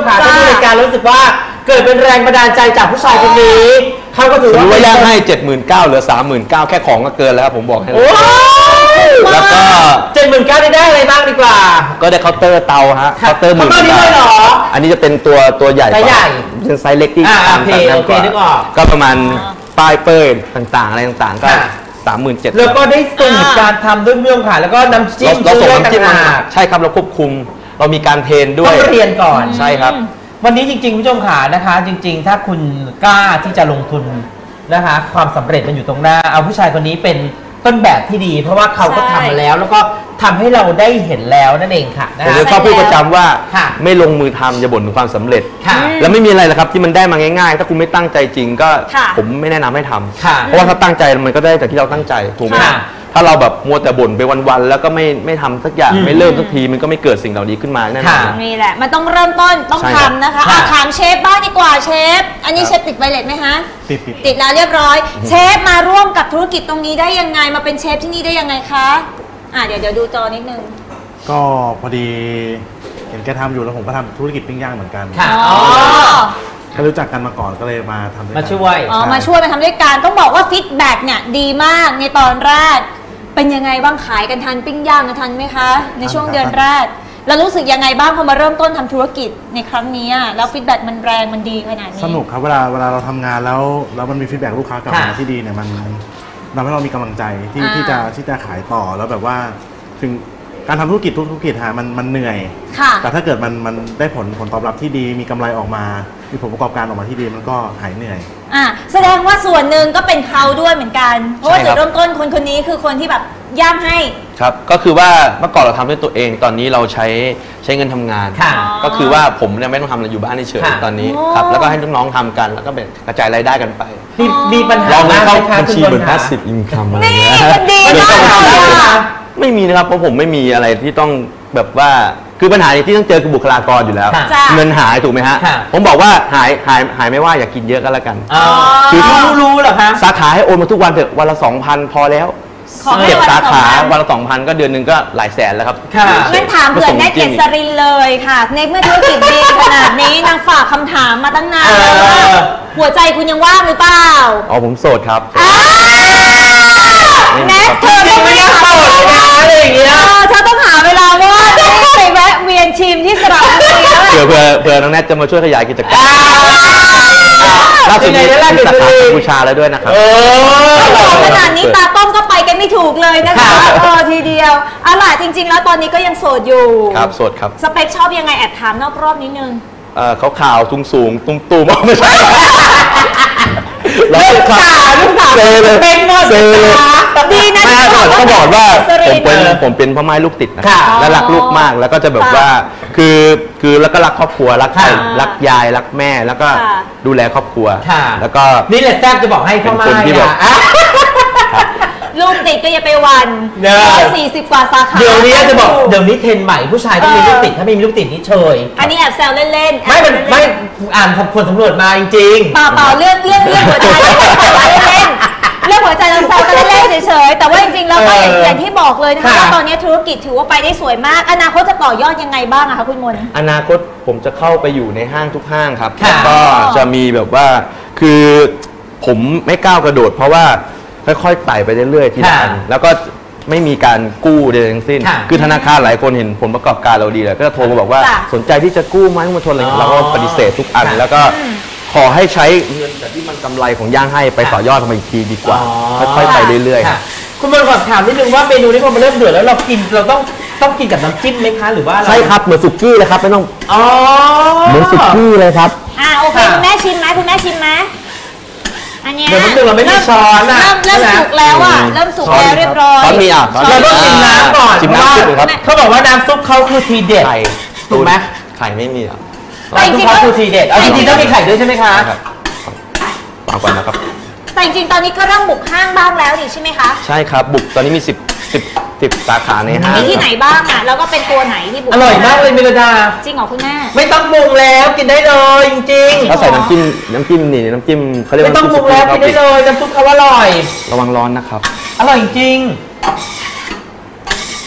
ขาถ้าดูรายการรู้สึกว่าเกิดเป็นแรงบันดาลใจจากผู้ชายคนนี้เขาก็ถือรู้ว่าว่าย่างให้ เจ็ดหมื่นเก้าพัน เหลือ สามหมื่นเก้าพัน แค่ของก็เกินแล้วครับผมบอกให้เลยแล้วก็เจ็ดหมื่นเก้าพันได้อะไรบ้างดีกว่าก็ได้เคาน์เตอร์เตาฮะเคาน์เตอร์หมื่นบาทอันนี้จะเป็นตัวตัวใหญ่กว่าเป็นไซส์เล็กที่ต่างกันกว่าก็ประมาณป้ายเป้ยต่างๆอะไรต่างๆก็สามหมื่นเจ็ดพันแล้วก็ได้สูตรการทำด้วยเรื่องค่ะแล้วก็น้ำจิ้มเราส่งน้ำจิ้มมาใช่ครับเราควบคุมเรามีการเทรนด้วยต้องเรียนก่อนใช่ครับวันนี้จริงๆผู้ชมขานะคะ จริงๆ ถ้าคุณกล้าที่จะลงทุนนะคะความสำเร็จมันอยู่ตรงหน้าเอาผู้ชายคนนี้เป็นต้นแบบที่ดี เพราะว่าเขาก็ทำมาแล้วแล้วก็ทำให้เราได้เห็นแล้วนั่นเองค่ะนะผมคะจะชอบพูดประจำว่าค่ะไม่ลงมือทำอย่าบ่นถึงความสำเร็จค่ะแล้วไม่มีอะไรหรอกครับที่มันได้มาง่ายๆ ถ้าคุณไม่ตั้งใจจริงก็ค่ะผมไม่แนะนำให้ทำค่ะเพราะว่าถ้าตั้งใจมันก็ได้จากที่เราตั้งใจถูกไหมค่ะถ้าเราแบบมัวแต่บ่นไปวันๆแล้วก็ไม่ไม่ทำสักอย่างอืมไม่เริ่มสักทีมันก็ไม่เกิดสิ่งเหล่านี้ขึ้นมาแน่นอนค่ะนี่แหละมันต้องเริ่มต้นต้องใช่ครับทำนะคะค่ะอ่ะถามเชฟบ้างดีกว่าเชฟอันนี้ครับเชฟติดไวเลสไหมคะติดติดติดแล้วเรียบร้อย เชฟมาร่วมกับธุรกิจตรงนี้ได้ยังไงมาเป็นเชฟที่นี่ได้ยังไงคะอ่ะเดี๋ยวเดี๋ยวดูจอนิดนึงก็พอดีเห็นแกทำอยู่แล้วผมก็ทำธุรกิจปิ้งย่างเหมือนกันค่ะอ๋อก็รู้จักกันมาก่อนก็เลยมาทำด้วยกันมาช่วยอ๋อใช่มาช่วยมาทำด้วยกันต้องบอกว่าฟีดแบ็กเนี่ยดีมากในตอนแรก เป็นยังไงบ้างขายกันทันปิ้งย่างกันทันไหมคะ ในช่วงเดือนแรกแล้วรู้สึกยังไงบ้างพอมาเริ่มต้นทำธุรกิจในครั้งนี้อะแล้วฟีดแบ็กมันแรงมันดีขนาดนี้สนุกครับเวลาเวลาเราทำงานแล้วแล้วมันมีฟีดแบ็กลูกค้ากลับมาค่ะที่ดีเนี่ยมันทำให้เรามีกำลังใจที่อ่าที่จะที่จะขายต่อแล้วแบบว่าถึงการทำธุรกิจทุกธุรกิจฮะมันมันเหนื่อยค่ะแต่ถ้าเกิดมันมันได้ผลผลตอบรับที่ดีมีกำไรออกมา มีผลประกอบการออกมาที่ดีมันก็หายเหนื่อยอ่ะแสดงว่าส่วนหนึ่งก็เป็นเขาด้วยเหมือนกัน เพราะว่าใช่จุครัดบเริ่มต้นคนคนนี้คือคนที่แบบย่างให้ครับก็คือว่าเมื่อก่อนเราทำด้วยตัวเองตอนนี้เราใช้ใช้เงินทำงานค่ะก็คือว่าผมเนี่ยไม่ต้องทำอะไรอยู่บ้านเฉยค่ะๆตอนนี้โอ้ครับแล้วก็ให้น้องๆทำกันแล้วก็แบ่งกระจายรายได้กันไปมีมีปัญหาลองมากเข้าไหมคะบัญชีคุณเหมือนบพาลสซีฟอินคัมอะไรนี่เงี้ยมันดีมันมากเข้าเลยบัญชีอะไม่มีนะครับเพราะผมไม่มีอะไรที่ต้องแบบว่าคือปัญหาที่ต้องเจอคือบุคลากรอยู่แล้วค่ะจ้ะเงินหายถูกไหมฮะค่ะผมบอกว่าหายหายหายไม่ว่าอย่ากินเยอะก็แล้วกันอ๋อคือรู้รู้เหรอคะสาขาให้โอนมาทุกวันเถอะวันละสองพันพอแล้วขอให้เก็บวันละสาขาสองพันวันละสองพันก็เดือนหนึ่งก็หลายแสนแล้วครับค่ะงั้นถามเผื่อแนทเกษรินเลยค่ะในเมื่อธุรกิจดีขนาดนี้นางฝากคำถามมาตั้งนานแล้วว่าเออหัวใจคุณยังว่างหรือเปล่าอ๋อผมโสดครับอ้าวแนทเธอต้องไม่ได้หาเวลาอะไรอย่างเงี้ยเออเธอต้องหาเวลาว่าจะไปแวะเวียนชิมที่สระบุรีแล้วแหละเผื่อเผื่อเผื่อน้องแนทจะมาช่วยขยายกิจการล่าสุดเป็นไงมีล่ะมีสาขาเดี๋ยวกัมพูชาแล้วด้วยนะครับเออบอกขนาดนี้ตาต้มก็ไปกันไม่ถูกเลยนะคะค่ะเออทีเดียวเอาล่ะจริง ๆ แล้วตอนนี้ก็ยังโสดอยู่ครับโสดครับสเปคชอบยังไงแอบถามนอกรอบนิดนึงเอ่อขาวๆสูงสูงๆตุ้มตูมๆไม่ใช่ลูกสาวลูกสาวเซเลยเป็นหมดเซเลยดีนะไม่ที่ก่อนต้องบอกว่าเกษผริมนเป็นผมเป็นพ่อไม้ลูกติดนะค่ะและรักลูกมากแล้วก็จะแบบว่าคือคือแล้วก็รักครอบครัวรักใครค่ะรักยายรักแม่แล้วก็ค่ะดูแลครอบครัวค่ะแล้วก็นี่แหละแซ่บจะบอกให้พ่อเป็นคนมาที่แบบอ่ะลูกติดก็อย่าไปหวันเนอะร้อยสี่สิบกว่าสาขาเดี๋ยวนี้จะบอกเดี๋ยวนี้เทรนด์ใหม่ผู้ชายต้องมีลูกติดถ้าไม่มีลูกติดนี่เชยอันนี้แอบแซวเล่นๆไม่มันไม่อ่านผลสำรวจมาจริงเปล่าเปล่าๆเรื่องเรื่องเรื่องหัวใจเล่นๆเรื่องหัวใจเราแซวกันเล่นๆเฉยๆแต่ว่าจริงๆแล้วก็อย่างเอออย่างที่บอกเลยนะคะค่ะว่าตอนนี้ธุรกิจถือว่าไปได้สวยมาก อนาคตจะต่อยอดยังไงบ้างอะคะคุณมนต์อนาคตผมจะเข้าไปอยู่ในห้างทุกห้างครับค่ะแล้วก็จะมีแบบว่าคือผมไม่ก้าวกระโดด เพราะว่าค่อยๆไต่ไปเรื่อยๆทีละอันค่ะแล้วก็ไม่มีการกู้ใดๆทั้งสิ้นค่ะคือธนาคารหลายคนเห็นผลประกอบการเราดีแล้วก็จะโทรมาบอกว่าจ้ะสนใจที่จะกู้ไหมมาชนอะไรอ๋อเราก็ปฏิเสธทุกอันค่ะแล้วก็ขอให้ใช้เงินจากที่มันกำไรของย่างให้ไปค่ะต่อยอดทำอีกทีดีกว่าอ๋อค่อยๆไปเรื่อยๆค่ะคุณบอลก่อนถามนิดนึงว่าเมนูนี้พอมันเริ่มเดือดแล้วเรากินเราต้องต้องกินกับน้ำจิ้มไหมคะหรือว่าอะไใช่ครับเหมือนสุกี้เลยครับไม่ต้องอ๋อเหมือนสุกี้เลยครับอ่าโอเคค่ะคุณแม่ชิมไหมคุณแม่ชิมไหมอันเนี้ยเดี๋ยวนิดนึงเราไม่มีช้อนอะเริ่มเริ่มใช่ไหมสุกแล้วอ่ะเริ่มสุกแล้วเรียบร้อยช้อนมีอ่ะเราต้องชิมน้ำก่อนชิมเพราะน้ำว่าซุปครับเขาบอกว่าน้ำซุปเขาคือทีเด็ดไข่ถูกไหมไข่ไม่มีอ่ะน้ำซุปเขาคือทีเด็ดเอาจริงๆต้องมีไข่ด้วยใช่ไหมคะครับฟังก่อนนะครับแต่จริงๆตอนนี้ก็เริ่มบุกห้างบ้างแล้วนี่ใช่ไหมคะใช่ครับบุกตอนนี้มีสิบ สิบ สิบสาขาในห้างมีที่ไหนบ้างอ่ะแล้วก็เป็นตัวไหนที่บุกอร่อยมากเลยเมลดาจริงเหรอคุณแม่ไม่ต้องปรุงแล้วกินได้เลยจริงแล้วใส่น้ำจิ้มน้ำจิ้มนี่น้ำจิ้มเขาๆเรียกไม่ว่าต้องปรุงแล้วกินได้เลยน้ำซุปเขาอร่อยระวังร้อนนะครับอร่อยจริง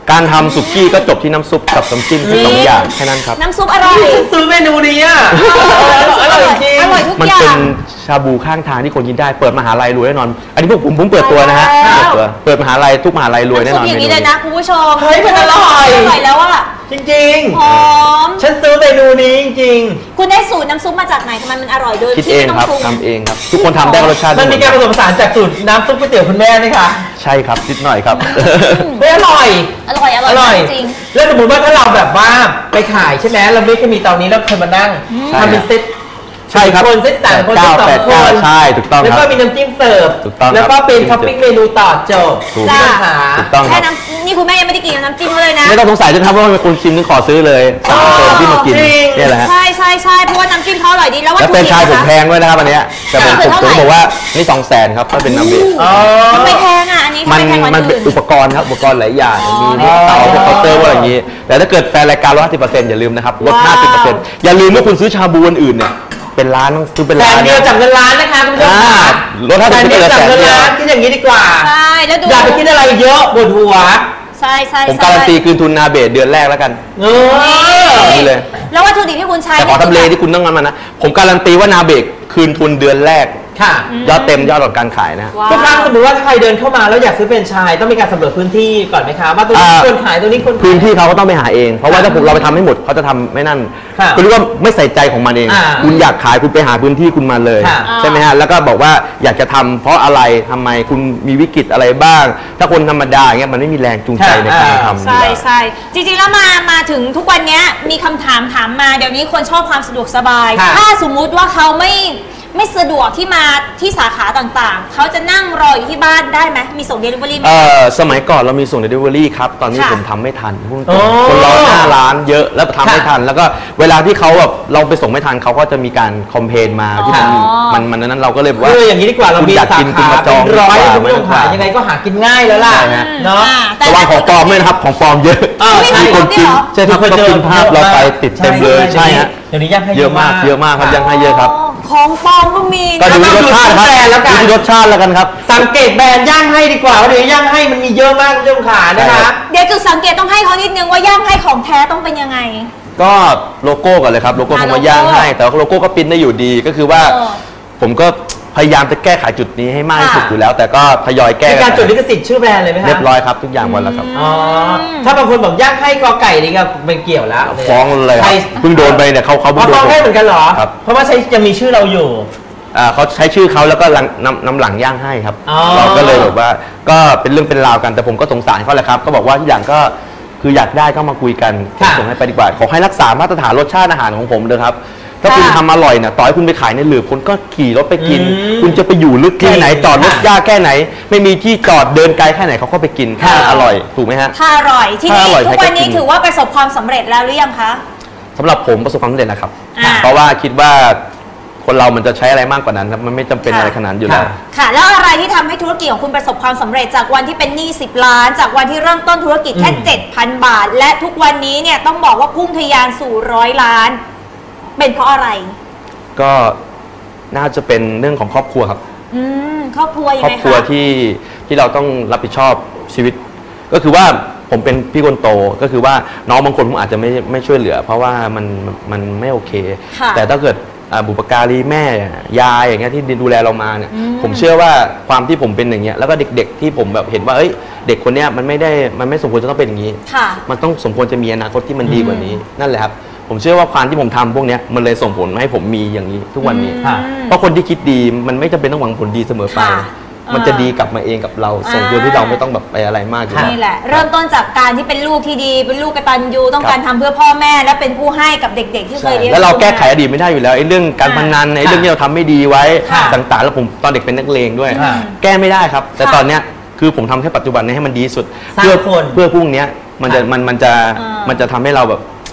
การทำสุกี้ก็จบที่น้ำซุปกับน้ำจิ้มแค่สองอย่างแค่นั้นครับน้ำซุปอร่อยซื้อเมนูนี้อ่ะอร่อยจริงอร่อยทุกมันอย่าเป็นงชาบูข้างทางที่คนกินได้เปิดมหาลัยรวยแน่นอน อันนี้พวกผมผมเปิดตัวนะฮะแล้วเปิดตัวเปิดมหาลัยทุกมหาลัยรวยแน่นซุอปนอย่างเมนี้นูเลยนี้นะคุณผู้ชมเฮ้ยมันอร่อยอร่อยแล้วอ่ะจริงหอมๆฉันซื้อเมนูนี้จริงคุณได้สูตรน้ำซุปมาจากไหนทำไมมันอร่อยโดยคิดที่เองไม่ต้องครับปรุงทำเองครับทุกคนทำได้รสชาติๆมันมีการผสมผสานจากสูตรน้ำซุปก๋วยเตี๋ยวคุณแม่ไหมคะใช่ครับนิดหน่อยครับไม่อร่อยอร่อยอร่อยอร่อยจริงแล้วสมมติว่าถ้าเราแบบว่าไปขายใช่ไหมเราไม่แค่มีเตานี้แล้วเคยมานั่งใช่ทำเป็นเซตใช่ครับคนเซตสามคนเก้าเซตสอแปงดคเก้าน ใช่ถูกต้องแล้วคก็รับมีน้ำจิ้มเสิร์ฟถูกต้องครับแล้วก็เป็นท็อปปิ้งเมนูต่อจบถูกมีปัญหาถูกต้องคแค่รับน้ำนี่คุณแม่ยังไม่ได้กินน้ำจิ้มเขาเลยนะไม่ต้องสงสัยด้วยครับว่าเป็นคนชิมนึงขอซื้อเลยสามคนที่มากินจริงเนี่ยแหละฮะใช่ใช่ใช่เพราะว่าน้ำจิ้มเขาอร่อยดีแล้วว่าแล้วเป็นชายผมแพงด้วยนะครับอันเนี้ยแต่ผมผมผมบอกว่านี่สองแสนครับถ้าเป็นน้ำเบสอ๋อทำไมแพงอ่ะอันนี้ทำมันไมแพงกว่ามันเป็นอื่นอุปกรณ์ครับอุปกรณ์หลายอย่างมีพวกอ๋อเตาพวกเคาน์เตอร์พวกอะไรอย่างนี้ แต่ถ้าเกิดแฟนรายการลดห้าสิบเปอร์เซ็นต์อย่าลืมนะครับลดว้าวห้าสิบเปอร์เซ็นต์อย่าลืมว่าคุณซื้อชาบูอันอื่นเนี่ยเป็นร้านต้องซื้อเป็นแสร้านนเดียวจับเงินล้านนะคะคุณผู้ชมอ่าค่ะลดห้าแสสิบนเปอร์เดีเซ็ยนวต์จับแสนเงินเดียวล้านคิดอย่างนี้ดีกว่าใช่แล้วดูอย่าไปคิดอะไรเยอะปวดหัวใช่ใช่ผมการันตีคืนทุนนาเบสเดือนแรกแล้วกันเออนี่เลยแล้ววัตถุดิบที่คุณใช้แต่ขอทำเลที่คุณต้องงั้นมานะผมการันตีว่านาเบสคืนทุนเดือนแรกค่ะยอดเต็มยอดหลดการขายนะว้าวทุกครั้งสมมติว่าถ้าใครเดินเข้ามาแล้วอยากซื้อเป็นไชายต้องมีการสำรวจพื้นที่ก่อนไหมคะว่าตัวนี้อ่าควรขายตัวนี้ควรขายพื้นที่เขาก็ต้องไปหาเอง เพราะว่าถ้าผมเราไปทำให้หมดเขาจะทำไม่นั่นค่ะคือเรียกว่าไม่ใส่ใจของมันเองอ่าคุณอยากขายคุณไปหาพื้นที่คุณมาเลยค่ะใช่ไหมฮะแล้วก็บอกว่าอยากจะทำเพราะอะไรทำไมคุณมีวิกฤตอะไรบ้าง ถ้าคนธรรมดาอย่างเงี้ยมันไม่มีแรงจูงใจในการทำใช่ใช่จริงๆแล้วมามาถึงทุกวันเนี้ยมีคำถามถามมาเดี๋ยวนี้คนชอบความสะดวกสบายค่ะถ้าสมมุติว่าเขาไม่ไม่สะดวกที่มาที่สาขาต่างๆ เขาจะนั่งรออยู่ที่บ้านได้ไหมมีส่งเดลิเวอรี่ไหมเอ่อสมัยก่อนเรามีส่งเดลิเวอรี่ครับ ตอนนี้ค่ะผมทำไม่ทันพูดตโอ้รงคนรอหน้าร้านเยอะแล้วทำไม่ค่ะทัน แล้วก็เวลาที่เขาแบบเราไปส่งไม่ทันเขาก็จะมีการคอมเพลนมาที่มันอ๋อมันมันนั้นเราก็เลยบอกว่าคืออย่างนี้ดีกว่าเราคุณมีอยากสากินคุณขามาจองเป็นร้อยดีกว่าคุณผู้ชมขาไม่ยังไงก็หากินง่ายแล้วล่ะใช่ฮะเนาะอ่าแต่ระวังของปลอมด้วยนะครับของปลอมเยอะเออไม่ใช่มีคนกินเหรอใช่ทุกคนกินภาพเราไปติดเต็มเลยใช่ฮะเดี๋ยวนี้ย่างให้เยอะมากเยอะมากครับยังให้เยอะครับของปลอมก็มีก็ดูที่รสชาติครับแล้วกันดูที่รสชาติแล้วกันครับสังเกตแบรนด์ย่างให้ดีกว่าว่าเดี๋ยวย่างให้มันมีเยอะมากคุณผู้ชมขานะใช่ครัคะบเดี๋ยวจุดสังเกตต้องให้เขานิดนึงว่าย่างให้ของแท้ต้องเป็นยังไงก็โลโก้ก่อนเลยครับโลโก้อ่าเขามาย่างโลโก้ให้ แต่ว่าโลโก้ก็ปริ้นได้อยู่ดีก็คือว่าเออผมก็พยายามจะแก้ไขจุดนี้ให้มากที่สุดค่ะอยู่แล้ว แต่ก็ทยอยแก้มีการจดลิไปขสิทธิ์ชื่อแบรนด์เลยไหมคะเรียบร้อยครับทุกอย่างหมดแล้วครับอ๋อถ้าบางคนบอกย่างให้กอไก่นี่ก็ไม่เกี่ยวแล้วฟ้องเลยคใครัรบเพิ่งโดนไปเนี่ยเขาเขาอ๋เพิ่องโดฟ้อน งผมได้เหมือนกันเหรอครับเพราะว่าใช้ยังมีชื่อเราอยู่อ่าเขาใช้ชื่อเขาแล้วก็หลังนำนำหลังย่างให้ครับอ๋อเราก็เลยแบบว่าก็เป็นเรื่องเป็นราวกันแต่ผมก็สงสารเขาแหละครับก็บอกว่าทุกอย่างก็คืออยากได้ก็มาคุยกันผมส่งให้ไปดีกว่าขอให้รักษามาตรฐานรสชาติอาหารของผมเลยครับถ้าคุณทำอร่อยเนี่ยต่อให้คุณไปขายในหลืบคนก็ขี่รถไปกิน คุณจะไปอยู่ลึกแค่ไหนจอดรถยากแค่ไหน ไม่มีที่จอดเดินไกลแค่ไหนเขาก็ไปกินถ้าอร่อยถูกไหมฮะถ้าอร่อยที่ถ้านี่อร่อยทุกใครก็วันนี้กินถือว่าประสบความสำเร็จแล้วหรือยังคะสำหรับผมประสบความสำเร็จนะครับอ่าเพราะว่าคิดว่าคนเรามันจะใช้อะไรมากกว่านั้นครับมันไม่จำเป็นอะไรขนาดนั้นอยู่แล้วค่ะ แล้วอะไรที่ทำให้ธุรกิจของคุณประสบความสำเร็จจากวันที่เป็นหนี้สิบล้าน จากวันที่เริ่มต้นธุรกิจแค่อืมเจ็ดพันบาท และทุกวันนี้เนี่ยต้องบอกว่าพุ่งทะยานสู่ร้อยล้าน เป็นเพราะอะไรก็น่าจะเป็นเรื่องของครอบครัวครับอืมครอบครัวยังครอไงบครัวคะที่ที่เราต้องรับผิดชอบชีวิต ก็คือว่าผมเป็นพี่คนโตก็คือว่าน้องบางคนผมอาจจะไม่ไม่ช่วยเหลือ เพราะว่ามันมันไม่โอเคค่ะแต่ถ้าเกิดอ่าบุปการีแม่ยายอย่างเงี้ยที่ดูแลเรามาเนี่ยอืมผมเชื่อว่าความที่ผมเป็นอย่างเงี้ยแล้วก็เด็กๆที่ผมแบบเห็นว่าเอ้ยเด็กคนเนี้ยมันไม่ได้มันไม่สมควรจะต้องเป็นอย่างนี้ค่ะมันต้องสมควรจะมีอนาคตที่มันดีกว่านี้นั่นแหละครับผมเชื่อว่าความที่ผมทำพวกเนี้ยมันเลยส่งผลให้ผมมีอย่างนี้ทุกวันนี้ค่ะเพราะคนที่คิดดีมันไม่จำเป็นต้องหวังผลดีเสมอไปค่ะมันจะดีกลับมาเองกับเรา ส่งโดยที่เราไม่ต้องแบบไปอะไรมากอยู่นี่แหละ เริ่มต้นจากการที่เป็นลูกที่ดี เป็นลูกกตัญญูต้องการทำเพื่อพ่อแม่และเป็นผู้ให้กับเด็กๆที่เคยเลี้ยงแล้วเราดูแก้ไขอดีตไม่ได้อยู่แล้วไอ้เรื่องการพนันไอ้เรื่องที่เราทำไม่ดีไว้ค่ะต่างๆ แล้วผมตอนเด็กเป็นนักเลงด้วยค่ะแก้ไม่ได้ครับ แต่ค่ะตอนเนี้ยคือผมทำแค่ปัจจุบันนี้ให้มันดีที่สุดสร้างเพื่อคนเพื่อพรุ่งเนี้ยมันจะค่ะมันมันจะอ่ามัมันจะทำให้เราแบบ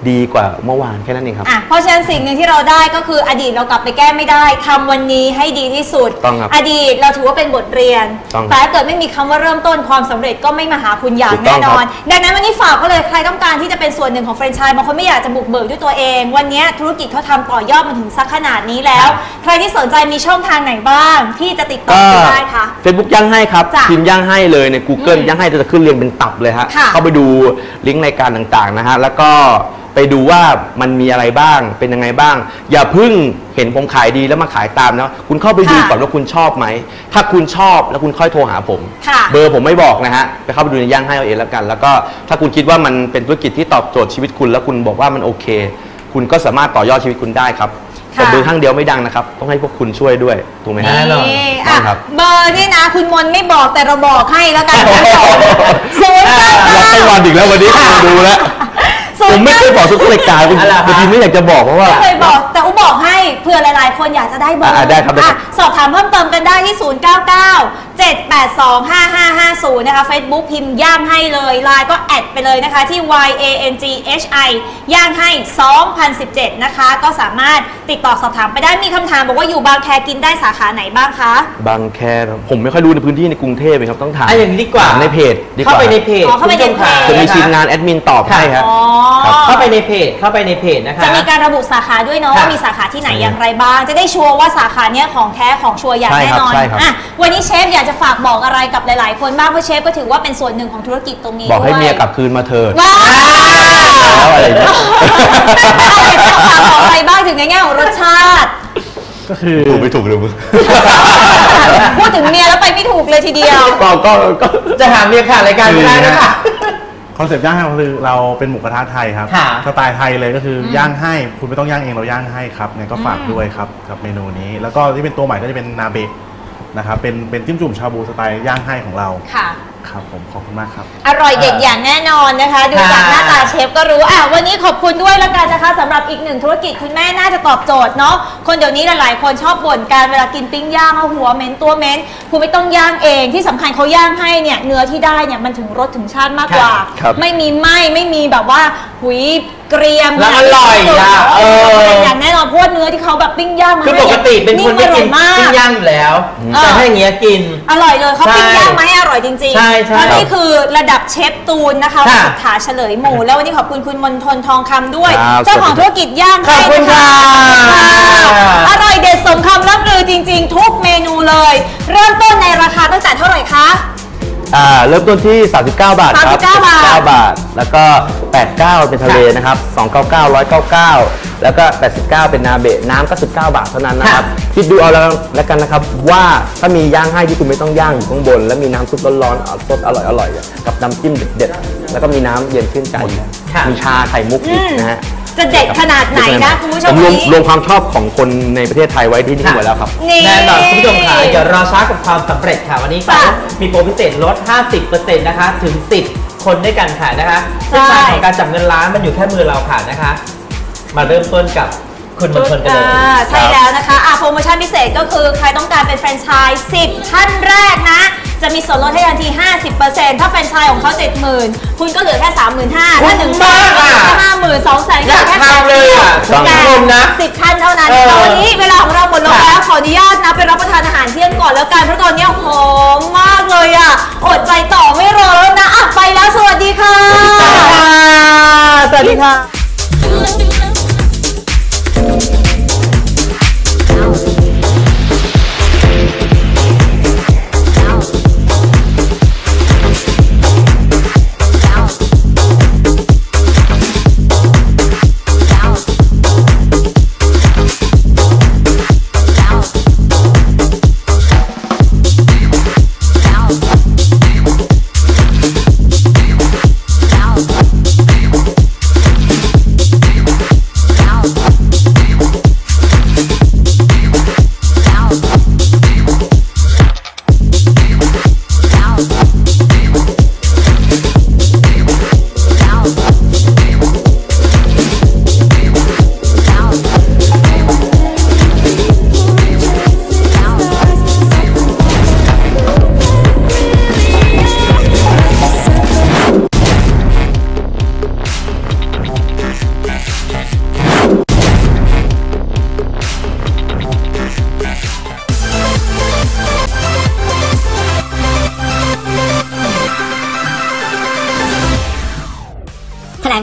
ดีกว่าเมื่อวานแค่นั้นเองครับอ่ะเพราะฉะนั้นสิ่งหนึ่งที่เราได้ก็คืออดีตเรากลับไปแก้ไม่ได้ทำวันนี้ให้ดีที่สุดต้องครับอดีตเราถือว่าเป็นบทเรียนต้องครับแต่ถ้าเกิดไม่มีคำว่าเริ่มต้นความสำเร็จก็ไม่มาหาคุณอย่างถูกต้แน่องนครับอน ดังนั้นวันนี้ฝากก็เลยใครต้องการที่จะเป็นส่วนหนึ่งของแฟรนไชส์บางคนไม่อยากจะบุกเบิกด้วยตัวเอง วันนี้ธุรกิจเขาทำต่อยอดมาถึงสักขนาดนี้แล้ว ใครที่สนใจมีช่องทางไหนบ้างที่จะติดต่อคุณได้คะเฟซบุ๊กย่างให้ครับจ้ะพิมพ์ย่างให้เลยใน Google ย่างให้จะขึ้นเรียงเป็นตับเลยฮะค่ะเข้าไปดูลิงก์รายการต่างๆนะฮะแล้วก็ไปดูว่ามันมีอะไรบ้างเป็นยังไงบ้าง อย่าเพิ่งเห็นผมขายดีแล้วมาขายตามนะคุณเข้าไปดูค่ะก่อนว่าคุณชอบไหมถ้าคุณชอบแล้วคุณค่อยโทรหาผมค่ะเบอร์ผมไม่บอกนะฮะไปเข้าไปดูในย่างให้เอาเองแล้วกัน แล้วก็ถ้าคุณคิดว่ามันเป็นธุรกิจที่ตอบโจทย์ชีวิตคุณแล้วคุณบอกว่ามันโอเค คุณก็สามารถต่อยอดชีวิตคุณได้ครับแต่เบอร์ข้างเดียวไม่ดังนะครับต้องให้พวกคุณช่วยด้วยถูกไหมฮะแน่นอนนี่ต้อ่ะองครับเบอร์นี่นะคุณมนไม่บอกแต่เราบอกให้แล้วกันนะศูนย์เก้าอยากเก้าไปวันอีกแล้ววันนี้ดูแล้ว ผมไม่เคยบอกทุกรายการคุณอะไรครับบางทีไม่อยากจะบอกเพราะว่าไม่เคยบอกแต่อุ้บอกให้เผื่อหลายๆ คนอยากจะได้เบอร์อ่ะได้ครับได้ครับอ่ะสอบถามเพิ่มเติมกันได้ที่ ศูนย์ เก้า เก้า เจ็ด แปด สอง ห้า ห้า ห้า ศูนย์ นะคะ Facebook พิมพ์ย่างให้เลยไลน์ก็แอดไปเลยนะคะที่ วาย เอ เอ็น จี เอช ไอ ย่างให้ สองพันสิบเจ็ด นะคะ ก็สามารถติดต่อสอบถามไปได้มีคำถามบอกว่าอยู่บางแคกินได้สาขาไหนบ้างคะบางแคผมไม่ค่อยรู้ในพื้นที่ในกรุงเทพเลยครับต้องถามอ่ะอย่างนี้ดีกว่าถมในเพจดีกว่าเข้าไปในเพจอ๋อเข้าไปในเพจจะมีทีมงานแอดมินตอบให้ครับอ๋อครับเข้าไปในเพจเข้าไปในเพจนะคะจะมีการระบุสาขาด้วยเนาะค่ะว่ามีสาขาที่ไหนอย่างไรบ้าง จะได้ชัวร์ว่าสาขาเนี้ยของแท้ของชัวร์อย่างใช่แน่ครับนอนใช่ครับอ่ะวันนี้เชฟอยากจะฝากบอกอะไรกับหลายๆ คนบ้างเพราะเชฟก็ถือว่าเป็นส่วนหนึ่งของธุรกิจตรงนี้บอกให้ด้วยเมียกลับคืนมาเถิดว้าวแล้วอะไรเนี่ยอยากจะฝากบอกอะไรบ้างถึงในแง่ของรสชาติก็คือถูกไม่ถูกเลยมึงพูดถึงเมียแล้วไปไม่ถูกเลยทีเดียวก็ก็ก็จะถามเมียค่ะรายการไม่ได้นะคะคอนเซปต์ย่างให้คือเราเป็นหมูกระทะไทยครับค่ะสไตล์ไทยเลยก็คืออย่างให้คุณไม่ต้องย่างเองเราย่างให้ครับงั้นก็ฝากด้วยครับกับเมนูนี้ แล้วก็ที่เป็นตัวใหม่ก็จะเป็นนาเบะนะครับเป็นเป็นจิ้มจุ่มชาบูสไตล์ย่างให้ของเราค่ะครับผมขอบคุณมากครับอร่อยเด็ดอย่างแน่นอนนะคะ ดูจากหน้าตาเชฟก็รู้อ่ะวันนี้ขอบคุณด้วยแล้วกันนะคะสำหรับอีกหนึ่งธุรกิจคุณแม่น่าจะตอบโจทย์เนาะคนเดี๋ยวนี้หลายๆคนชอบบ่นการเวลากินปิ้งย่างเอาหัวเหม็นตัวเหม็นคุณไม่ต้องย่างเองที่สำคัญเขาย่างให้เนี่ยเนื้อที่ได้เนี่ยมันถึงรสถึงชาติมากกว่าครับไม่มีไหม้ไม่มีแบบว่าหุยเกรียมแล้วอร่อยอ่ะเอออย่างแน่นอนเพราะว่าเนื้อที่เขาแบบปิ้งย่างมาคือให้ปกติเป็นคนไม่กินอร่อยมากปิ้งย่างอยู่แล้วเออแต่ถ้าอย่างเงี้ยกินอร่อยเลยเขาใช่ปิ้งย่างมาให้อร่อยจริงๆใช่ใช่เพราะนี่คือระดับเชฟตูนนะคะค่ะสุดขาเฉลยหมู่แล้ววันนี้ขอบคุณคุณมนทนทองคำด้วยครับเจ้าของธุรกิจย่างขอบคุณให้ค่ะนะคะอร่อยเด็ดสมคำล่ำลือจริง ๆ ทุกเมนูเลย เริ่มต้นในราคาตั้งแต่เท่าไหร่คะอ่าเริ่มต้นที่ สามสิบเก้า บาทครับสามสิบเก้าบาทเก้าบาท แล้วก็ แปดสิบเก้า เป็นทะเลนะครับ สองร้อยเก้าสิบเก้า หนึ่งร้อยเก้าสิบเก้า แล้วก็ แปดสิบเก้า เป็นนาเบะน้ำก็สิบเก้าบาทเท่านั้นนะครับ คิดดูเอาแล้วแล้วกันนะครับ ว่าถ้ามีย่างให้ที่คุณไม่ต้องย่างอยู่ข้างบน แล้วมีน้ำซุปร้อนๆอ่ะสดอร่อยๆ กับน้ำจิ้มเด็ดๆ แล้วก็มีน้ำเย็นชื่นใจค่ะมีชาไข่มุกอีกนะฮะจะเด็ดขนาดไหนนะคุณผู้ชผม มรวมนี้รวมความชอบของคนในประเทศไทยไว้ที่นี่หมดแล้วครับนี่แน่นอนคุณผู้ชมค่ะอย่ารอช้ากับความสำเร็จค่ะ วันนี้เขาค่ะมีโปรพิเศษลด ห้าสิบเปอร์เซ็นต์ นะคะ ถึง สิบ คนด้วยกันค่ะนะคะใช่เส้นทางของการจับเงินล้านมันอยู่แค่มือเราค่ะนะคะ มาเริ่มต้นกับคุณมณฑลกันเลยอ่าใช่แล้วนะคะอ่ะโปรโมชั่นพิเศษก็คือใครต้องการเป็นแฟรนไชส์สิบท่านแรกนะ จะมีส่วนลดให้ทันที ห้าสิบเปอร์เซ็นต์ ถ้าแฟรนไชส์ของเขา เจ็ดหมื่น คุณก็เหลือแค่ สามหมื่นห้าพัน ถ้าหนึ่งแสนก็เหลือแค่ห้าหมื่น สองแสนก็เหลือแค่อยากทำเลยอ่ะต้องแต่ชมนะสิบท่านเท่านั้นเออแต่วันนี้เวลาของเราหมดลงค่ะแล้วขออนุญาตนะไปรับประทานอาหารเที่ยงก่อนแล้วกันเพราะตอนนี้หอมมากเลยอ่ะอดใจต่อไม่รอแล้วนะอ่ะไปแล้วสวัสดีค่ะสวัสดีค่ะ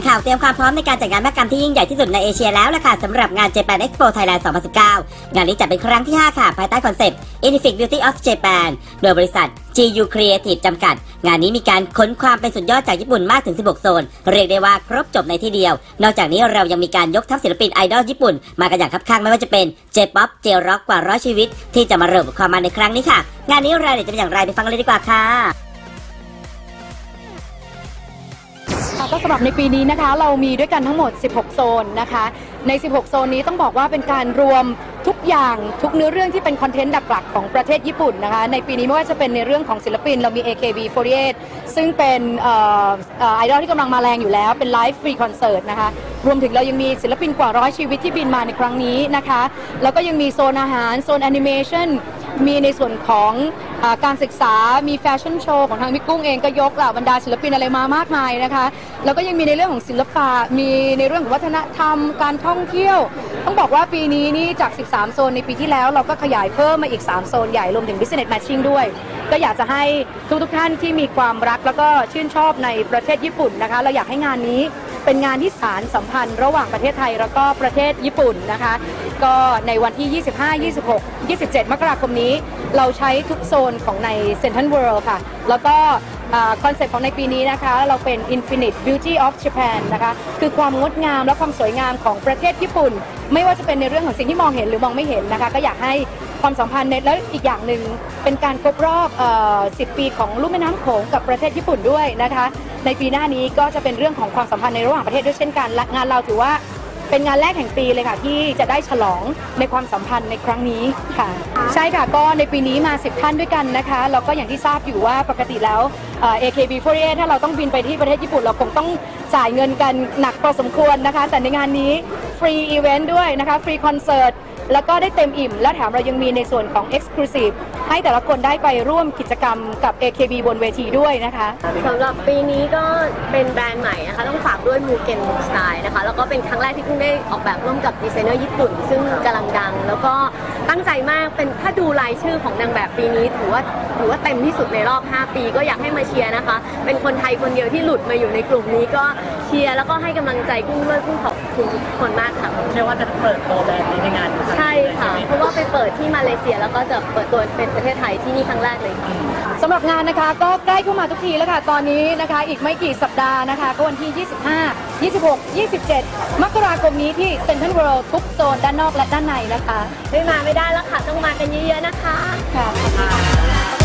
ข่าวเตรียมความพร้อมในการจัดงานมหกรรมที่ยิ่งใหญ่ที่สุดในเอเชียแล้วล่ะค่ะสำหรับงาน Japan Expo Thailand สองพันสิบเก้างานนี้จัดเป็นครั้งที่ห้าค่ะภายใต้คอนเซปต์ Infinite Beauty of Japan โดยบริษัท จี ยู Creative จำกัดงานนี้มีการค้นความเป็นสุดยอดจากญี่ปุ่นมากถึงสิบหกโซนเรียกได้ว่าครบจบในที่เดียวนอกจากนี้เรายังมีการยกทัพศิลปินไอดอลญี่ปุ่นมากันอย่างคับข้างไม่ว่าจะเป็น J-pop J-rock กว่าร้อยชีวิตที่จะมาเริ่มความมันในครั้งนี้ค่ะงานนี้รายละเอียดจะเป็นอย่างไรไปฟังกันเลยดีกว่าค่ะก็สำหรับในปีนี้นะคะเรามีด้วยกันทั้งหมดสิบหกโซนนะคะในสิบหกโซนนี้ต้องบอกว่าเป็นการรวมทุกอย่างทุกเนื้อเรื่องที่เป็นคอนเทนต์หลักๆของประเทศญี่ปุ่นนะคะในปีนี้ไม่ว่าจะเป็นในเรื่องของศิลปินเรามี เอ เค บี สี่สิบแปด ซึ่งเป็นไอดอลที่กำลังมาแรงอยู่แล้วเป็นไลฟ์ฟรีคอนเสิร์ตนะคะรวมถึงเรายังมีศิลปินกว่าร้อยชีวิตที่บินมาในครั้งนี้นะคะแล้วก็ยังมีโซนอาหารโซนแอนิเมชันมีในส่วนของอาการศึกษามีแฟชั่นโชว์ของทางพี่กุ้งเองก็ยกเหล่าบรรดาศิลปินอะไรมามากมายนะคะแล้วก็ยังมีในเรื่องของศิลปะมีในเรื่องของวัฒนธรรมการท่องเที่ยวต้องบอกว่าปีนี้นี่จากสิบสามโซนในปีที่แล้วเราก็ขยายเพิ่มมาอีกสามโซนใหญ่รวมถึง Business Matching ด้วยก็อยากจะให้ทุกๆท่านที่มีความรักแล้วก็ชื่นชอบในประเทศญี่ปุ่นนะคะเราอยากให้งานนี้เป็นงานที่สานสัมพันธ์ระหว่างประเทศไทยแล้วก็ประเทศญี่ปุ่นนะคะก็ในวันที่ยี่สิบห้า ยี่สิบหก ยี่สิบเจ็ดมกราคมนี้เราใช้ทุกโซนของในเซ็นทรัลเวิลด์ค่ะแล้วก็คอนเซ็ปต์ของในปีนี้นะคะเราเป็น Infinite Beauty of Japan นะคะคือความงดงามและความสวยงามของประเทศญี่ปุ่นไม่ว่าจะเป็นในเรื่องของสิ่งที่มองเห็นหรือมองไม่เห็นนะคะก็อยากให้ความสัมพันธ์และอีกอย่างหนึ่งเป็นการครบรอบสิบปีของลุ่มแม่น้ำโขงกับประเทศญี่ปุ่นด้วยนะคะในปีหน้านี้ก็จะเป็นเรื่องของความสัมพันธ์ในระหว่างประเทศด้วยเช่นกันและงานเราถือว่าเป็นงานแรกแห่งปีเลยค่ะที่จะได้ฉลองในความสัมพันธ์ในครั้งนี้ค่ะใช่ค่ะก็ในปีนี้มาสิบท่านด้วยกันนะคะแล้วก็อย่างที่ทราบอยู่ว่าปกติแล้ว เอ เค บี สี่สิบแปด ถ้าเราต้องบินไปที่ประเทศญี่ปุ่นเราคงต้องจ่ายเงินกันหนักพอสมควรนะคะแต่ในงานนี้ฟรีอีเวนต์ด้วยนะคะฟรีคอนเสิร์ตแล้วก็ได้เต็มอิ่มและแถมเรายังมีในส่วนของ Exclusive ให้แต่ละคนได้ไปร่วมกิจกรรมกับ เอ เค บี บนเวทีด้วยนะคะสำหรับปีนี้ก็เป็นแบรนด์ใหม่นะคะต้องฝากด้วยมูเกนบุ๊กสไตล์นะคะแล้วก็เป็นครั้งแรกที่เพิ่งได้ออกแบบร่วมกับดีไซเนอร์ญี่ปุ่นซึ่งกำลังดังแล้วก็ตั้งใจมากเป็นถ้าดูรายชื่อของนางแบบปีนี้ถือว่าถือว่าเต็มที่สุดในรอบห้าปีก็อยากให้มาเชียร์นะคะเป็นคนไทยคนเดียวที่หลุดมาอยู่ในกลุ่มนี้ก็เชียร์แล้วก็ให้กำลังใจกุ้งด้วยกุ้งขอบคุณทุกคนมากค่ะเชื่อว่าจะเปิดตัวแบรนด์นี้ในงานใช่ค่ะเพราะว่าไปเปิดที่มาเลเซียแล้วก็จะเปิดตัวเป็นประเทศไทยที่นี่ครั้งแรกเลยค่ะสำหรับงานนะคะก็ใกล้เข้ามาทุกทีแล้วค่ะตอนนี้นะคะอีกไม่กี่สัปดาห์นะคะก็วันที่ยี่สิบห้า ยี่สิบหก ยี่สิบเจ็ดมกราคมนี้ที่เซ็นทรัลเวิลด์ทุกโซนด้านนอกและด้านในนะคะไม่มาไม่ได้แล้วค่ะต้องมากันเยอะๆนะคะค่ะ